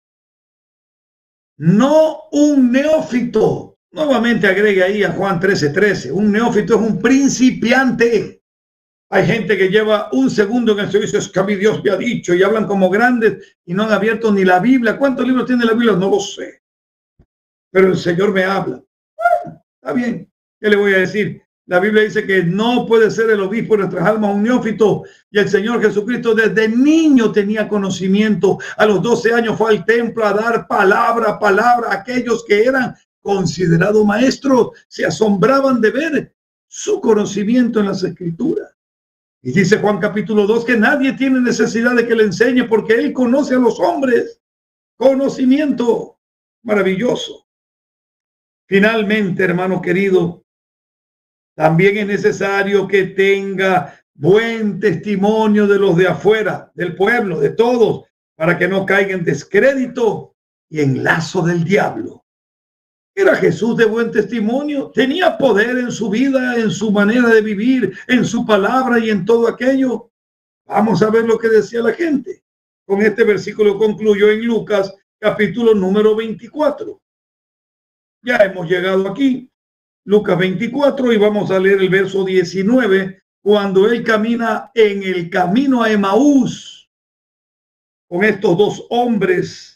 No un neófito. Nuevamente agregue ahí a Juan 13:13. Un neófito es un principiante. Hay gente que lleva un segundo en el servicio, es que a mí Dios me ha dicho, y hablan como grandes y no han abierto ni la Biblia. ¿Cuántos libros tiene la Biblia? No lo sé. Pero el Señor me habla. Bueno, está bien. ¿Qué le voy a decir? La Biblia dice que no puede ser el obispo de nuestras almas un neófito, y el Señor Jesucristo desde niño tenía conocimiento. A los 12 años fue al templo a dar palabra. Aquellos que eran considerados maestros se asombraban de ver su conocimiento en las Escrituras. Y dice Juan capítulo 2 que nadie tiene necesidad de que le enseñe, porque Él conoce a los hombres. Conocimiento maravilloso. Finalmente, hermano querido, también es necesario que tenga buen testimonio de los de afuera, del pueblo, de todos, para que no caiga en descrédito y en lazo del diablo. Era Jesús de buen testimonio, tenía poder en su vida, en su manera de vivir, en su palabra y en todo aquello. Vamos a ver lo que decía la gente. Con este versículo concluyó en Lucas capítulo número 24. Ya hemos llegado aquí, Lucas 24, y vamos a leer el verso 19, cuando él camina en el camino a Emaús con estos dos hombres.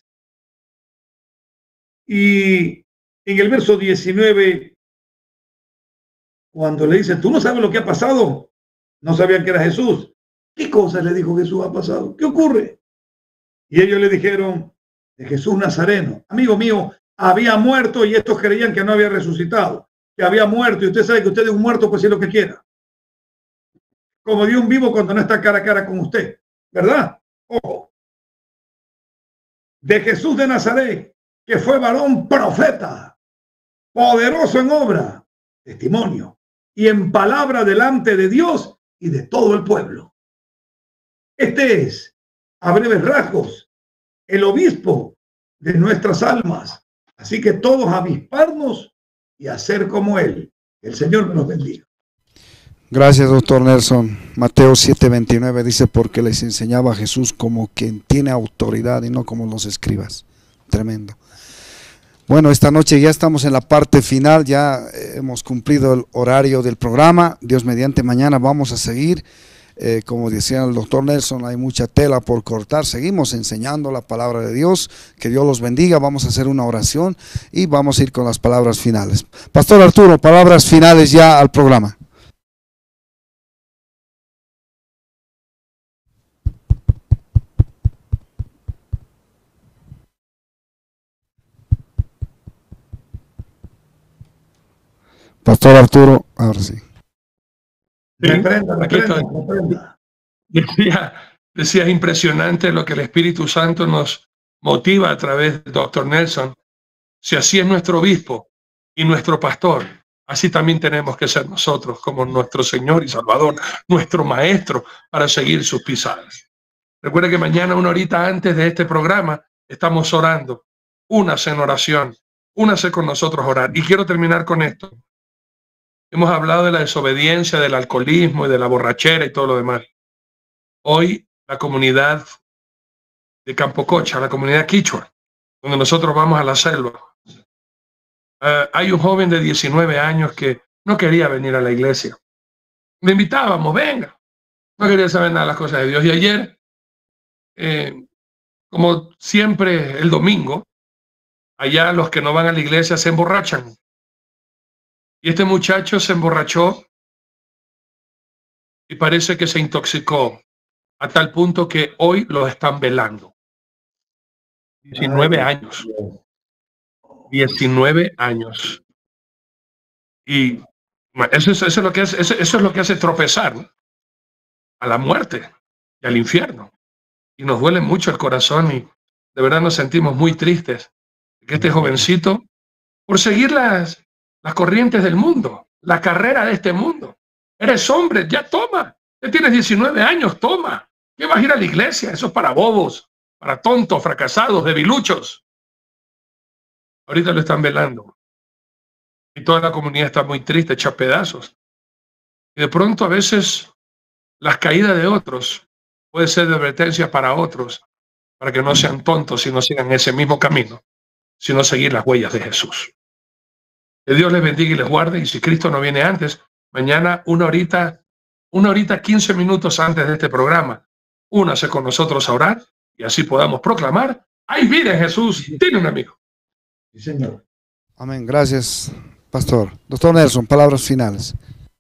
Y en el verso 19, cuando le dice, tú no sabes lo que ha pasado, no sabían que era Jesús. ¿Qué cosa le dijo Jesús ha pasado? ¿Qué ocurre? Y ellos le dijeron, de Jesús Nazareno. Amigo mío, había muerto y estos creían que no había resucitado, que había muerto, y usted sabe que usted de un muerto puede decir lo que quiera. Como de un vivo cuando no está cara a cara con usted, ¿verdad? Ojo. De Jesús de Nazaret, que fue varón profeta, poderoso en obra, testimonio, y en palabra delante de Dios y de todo el pueblo. Este es, a breves rasgos, el obispo de nuestras almas. Así que todos avisparnos y hacer como él. El Señor nos bendiga. Gracias, doctor Nelson. Mateo 7:29 dice, porque les enseñaba a Jesús como quien tiene autoridad y no como los escribas. Tremendo. Bueno, esta noche ya estamos en la parte final, ya hemos cumplido el horario del programa. Dios mediante, mañana vamos a seguir. Como decía el doctor Nelson, hay mucha tela por cortar. Seguimos enseñando la palabra de Dios. Que Dios los bendiga. Vamos a hacer una oración y vamos a ir con las palabras finales. Pastor Arturo, palabras finales ya al programa. Pastor Arturo, ahora sí. Sí, aquí estoy. Decía, es impresionante lo que el Espíritu Santo nos motiva a través del doctor Nelson. Si así es nuestro obispo y nuestro pastor, así también tenemos que ser nosotros como nuestro Señor y Salvador, nuestro Maestro, para seguir sus pisadas. Recuerde que mañana, una horita antes de este programa, estamos orando. Únase en oración, únase con nosotros a orar. Y quiero terminar con esto. Hemos hablado de la desobediencia, del alcoholismo y de la borrachera y todo lo demás. Hoy la comunidad de Campo Cocha, la comunidad quichua, donde nosotros vamos a la selva, hay un joven de 19 años que no quería venir a la iglesia. Le invitábamos, venga. No quería saber nada de las cosas de Dios. Y ayer, como siempre el domingo, allá los que no van a la iglesia se emborrachan. Y este muchacho se emborrachó y parece que se intoxicó a tal punto que hoy lo están velando. 19 años. 19 años. Y eso es lo que hace tropezar, ¿no?, a la muerte y al infierno. Y nos duele mucho el corazón y de verdad nos sentimos muy tristes de que este jovencito, por seguir las corrientes del mundo, la carrera de este mundo, eres hombre, ya toma. Ya tienes 19 años, toma. ¿Qué vas a ir a la iglesia? Eso es para bobos, para tontos, fracasados, debiluchos. Ahorita lo están velando. Y toda la comunidad está muy triste, hecha pedazos. Y de pronto a veces las caídas de otros puede ser de advertencia para otros, para que no sean tontos y no sigan ese mismo camino, sino seguir las huellas de Jesús. Que Dios les bendiga y les guarde. Y si Cristo no viene antes, mañana una horita 15 minutos antes de este programa, únase con nosotros a orar y así podamos proclamar: hay vida en Jesús. Tiene un amigo. Sí, Señor. Amén. Gracias, pastor. Doctor Nelson, palabras finales.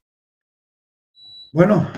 Bueno,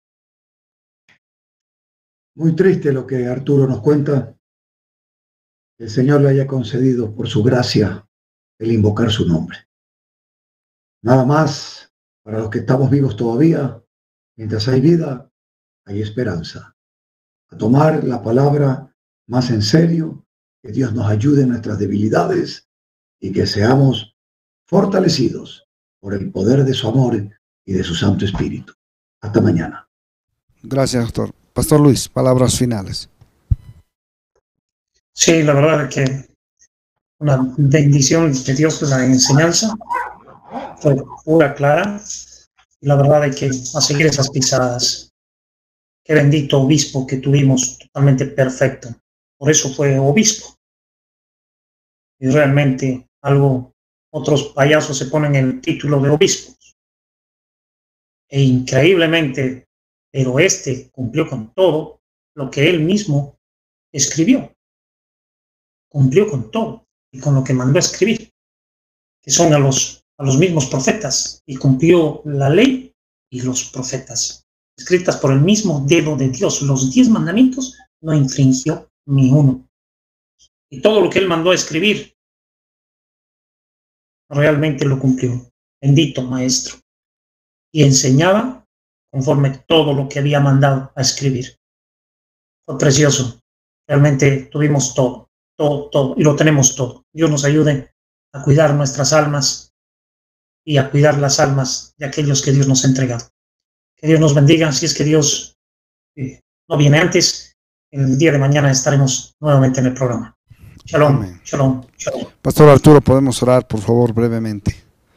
muy triste lo que Arturo nos cuenta. El Señor le haya concedido por su gracia el invocar su nombre. Nada más, para los que estamos vivos todavía, mientras hay vida, hay esperanza. A tomar la palabra más en serio, que Dios nos ayude en nuestras debilidades y que seamos fortalecidos por el poder de su amor y de su Santo Espíritu. Hasta mañana. Gracias, doctor. Pastor Luis, palabras finales. Sí, la verdad es que una bendición de Dios la enseñanza. Fue pura, clara. Y la verdad hay que a seguir esas pisadas. Qué bendito obispo que tuvimos, totalmente perfecto. Por eso fue obispo. Y realmente otros payasos se ponen el título de obispos. E increíblemente, pero cumplió con todo lo que él mismo escribió. Cumplió con todo y con lo que mandó a escribir, que son a los mismos profetas, y cumplió la ley y los profetas, escritas por el mismo dedo de Dios. Los 10 mandamientos no infringió ni uno. Y todo lo que él mandó a escribir, realmente lo cumplió. Bendito maestro. Y enseñaba conforme todo lo que había mandado a escribir. Fue precioso. Realmente tuvimos todo, y lo tenemos todo. Dios nos ayude a cuidar nuestras almas y a cuidar las almas de aquellos que Dios nos ha entregado. Que Dios nos bendiga. Si es que Dios no viene antes, el día de mañana estaremos nuevamente en el programa. Shalom, Amén. shalom, shalom. Pastor Arturo, ¿podemos orar, por favor, brevemente?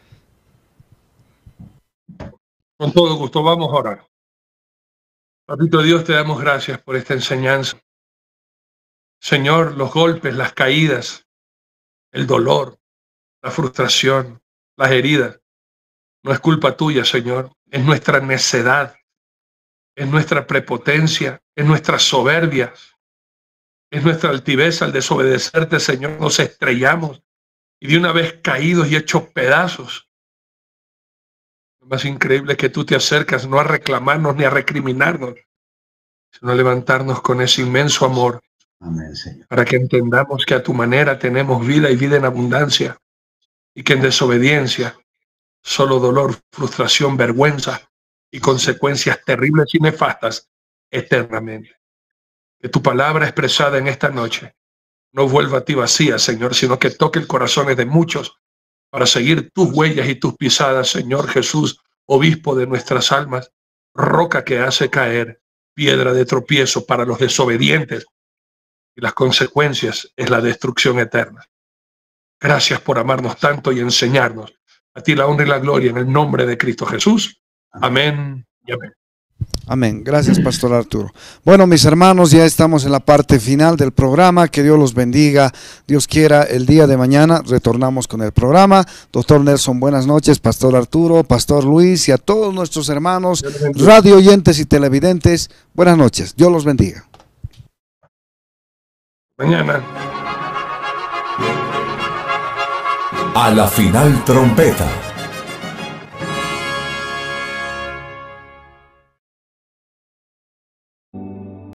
Con todo gusto, vamos a orar. Papito Dios, te damos gracias por esta enseñanza. Señor, los golpes, las caídas, el dolor, la frustración, las heridas, no es culpa tuya, Señor. Es nuestra necedad, es nuestra prepotencia, es nuestra soberbia, es nuestra altivez al desobedecerte, Señor. Nos estrellamos y de una vez caídos y hechos pedazos. Lo más increíble es que tú te acercas no a reclamarnos ni a recriminarnos, sino a levantarnos con ese inmenso amor. Amén, Señor. Para que entendamos que a tu manera tenemos vida y vida en abundancia, y que en desobediencia solo dolor, frustración, vergüenza y consecuencias terribles y nefastas eternamente. Que tu palabra expresada en esta noche no vuelva a ti vacía, Señor, sino que toque el corazón de muchos para seguir tus huellas y tus pisadas, Señor Jesús, obispo de nuestras almas, roca que hace caer, piedra de tropiezo para los desobedientes, y las consecuencias es la destrucción eterna. Gracias por amarnos tanto y enseñarnos. A ti la honra y la gloria en el nombre de Cristo Jesús. Amén y amén. Amén. Gracias, Pastor Arturo. Bueno, mis hermanos, ya estamos en la parte final del programa. Que Dios los bendiga. Dios quiera, el día de mañana retornamos con el programa. Doctor Nelson, buenas noches. Pastor Arturo, Pastor Luis y a todos nuestros hermanos, radio oyentes y televidentes, buenas noches. Dios los bendiga. Mañana. A la final trompeta.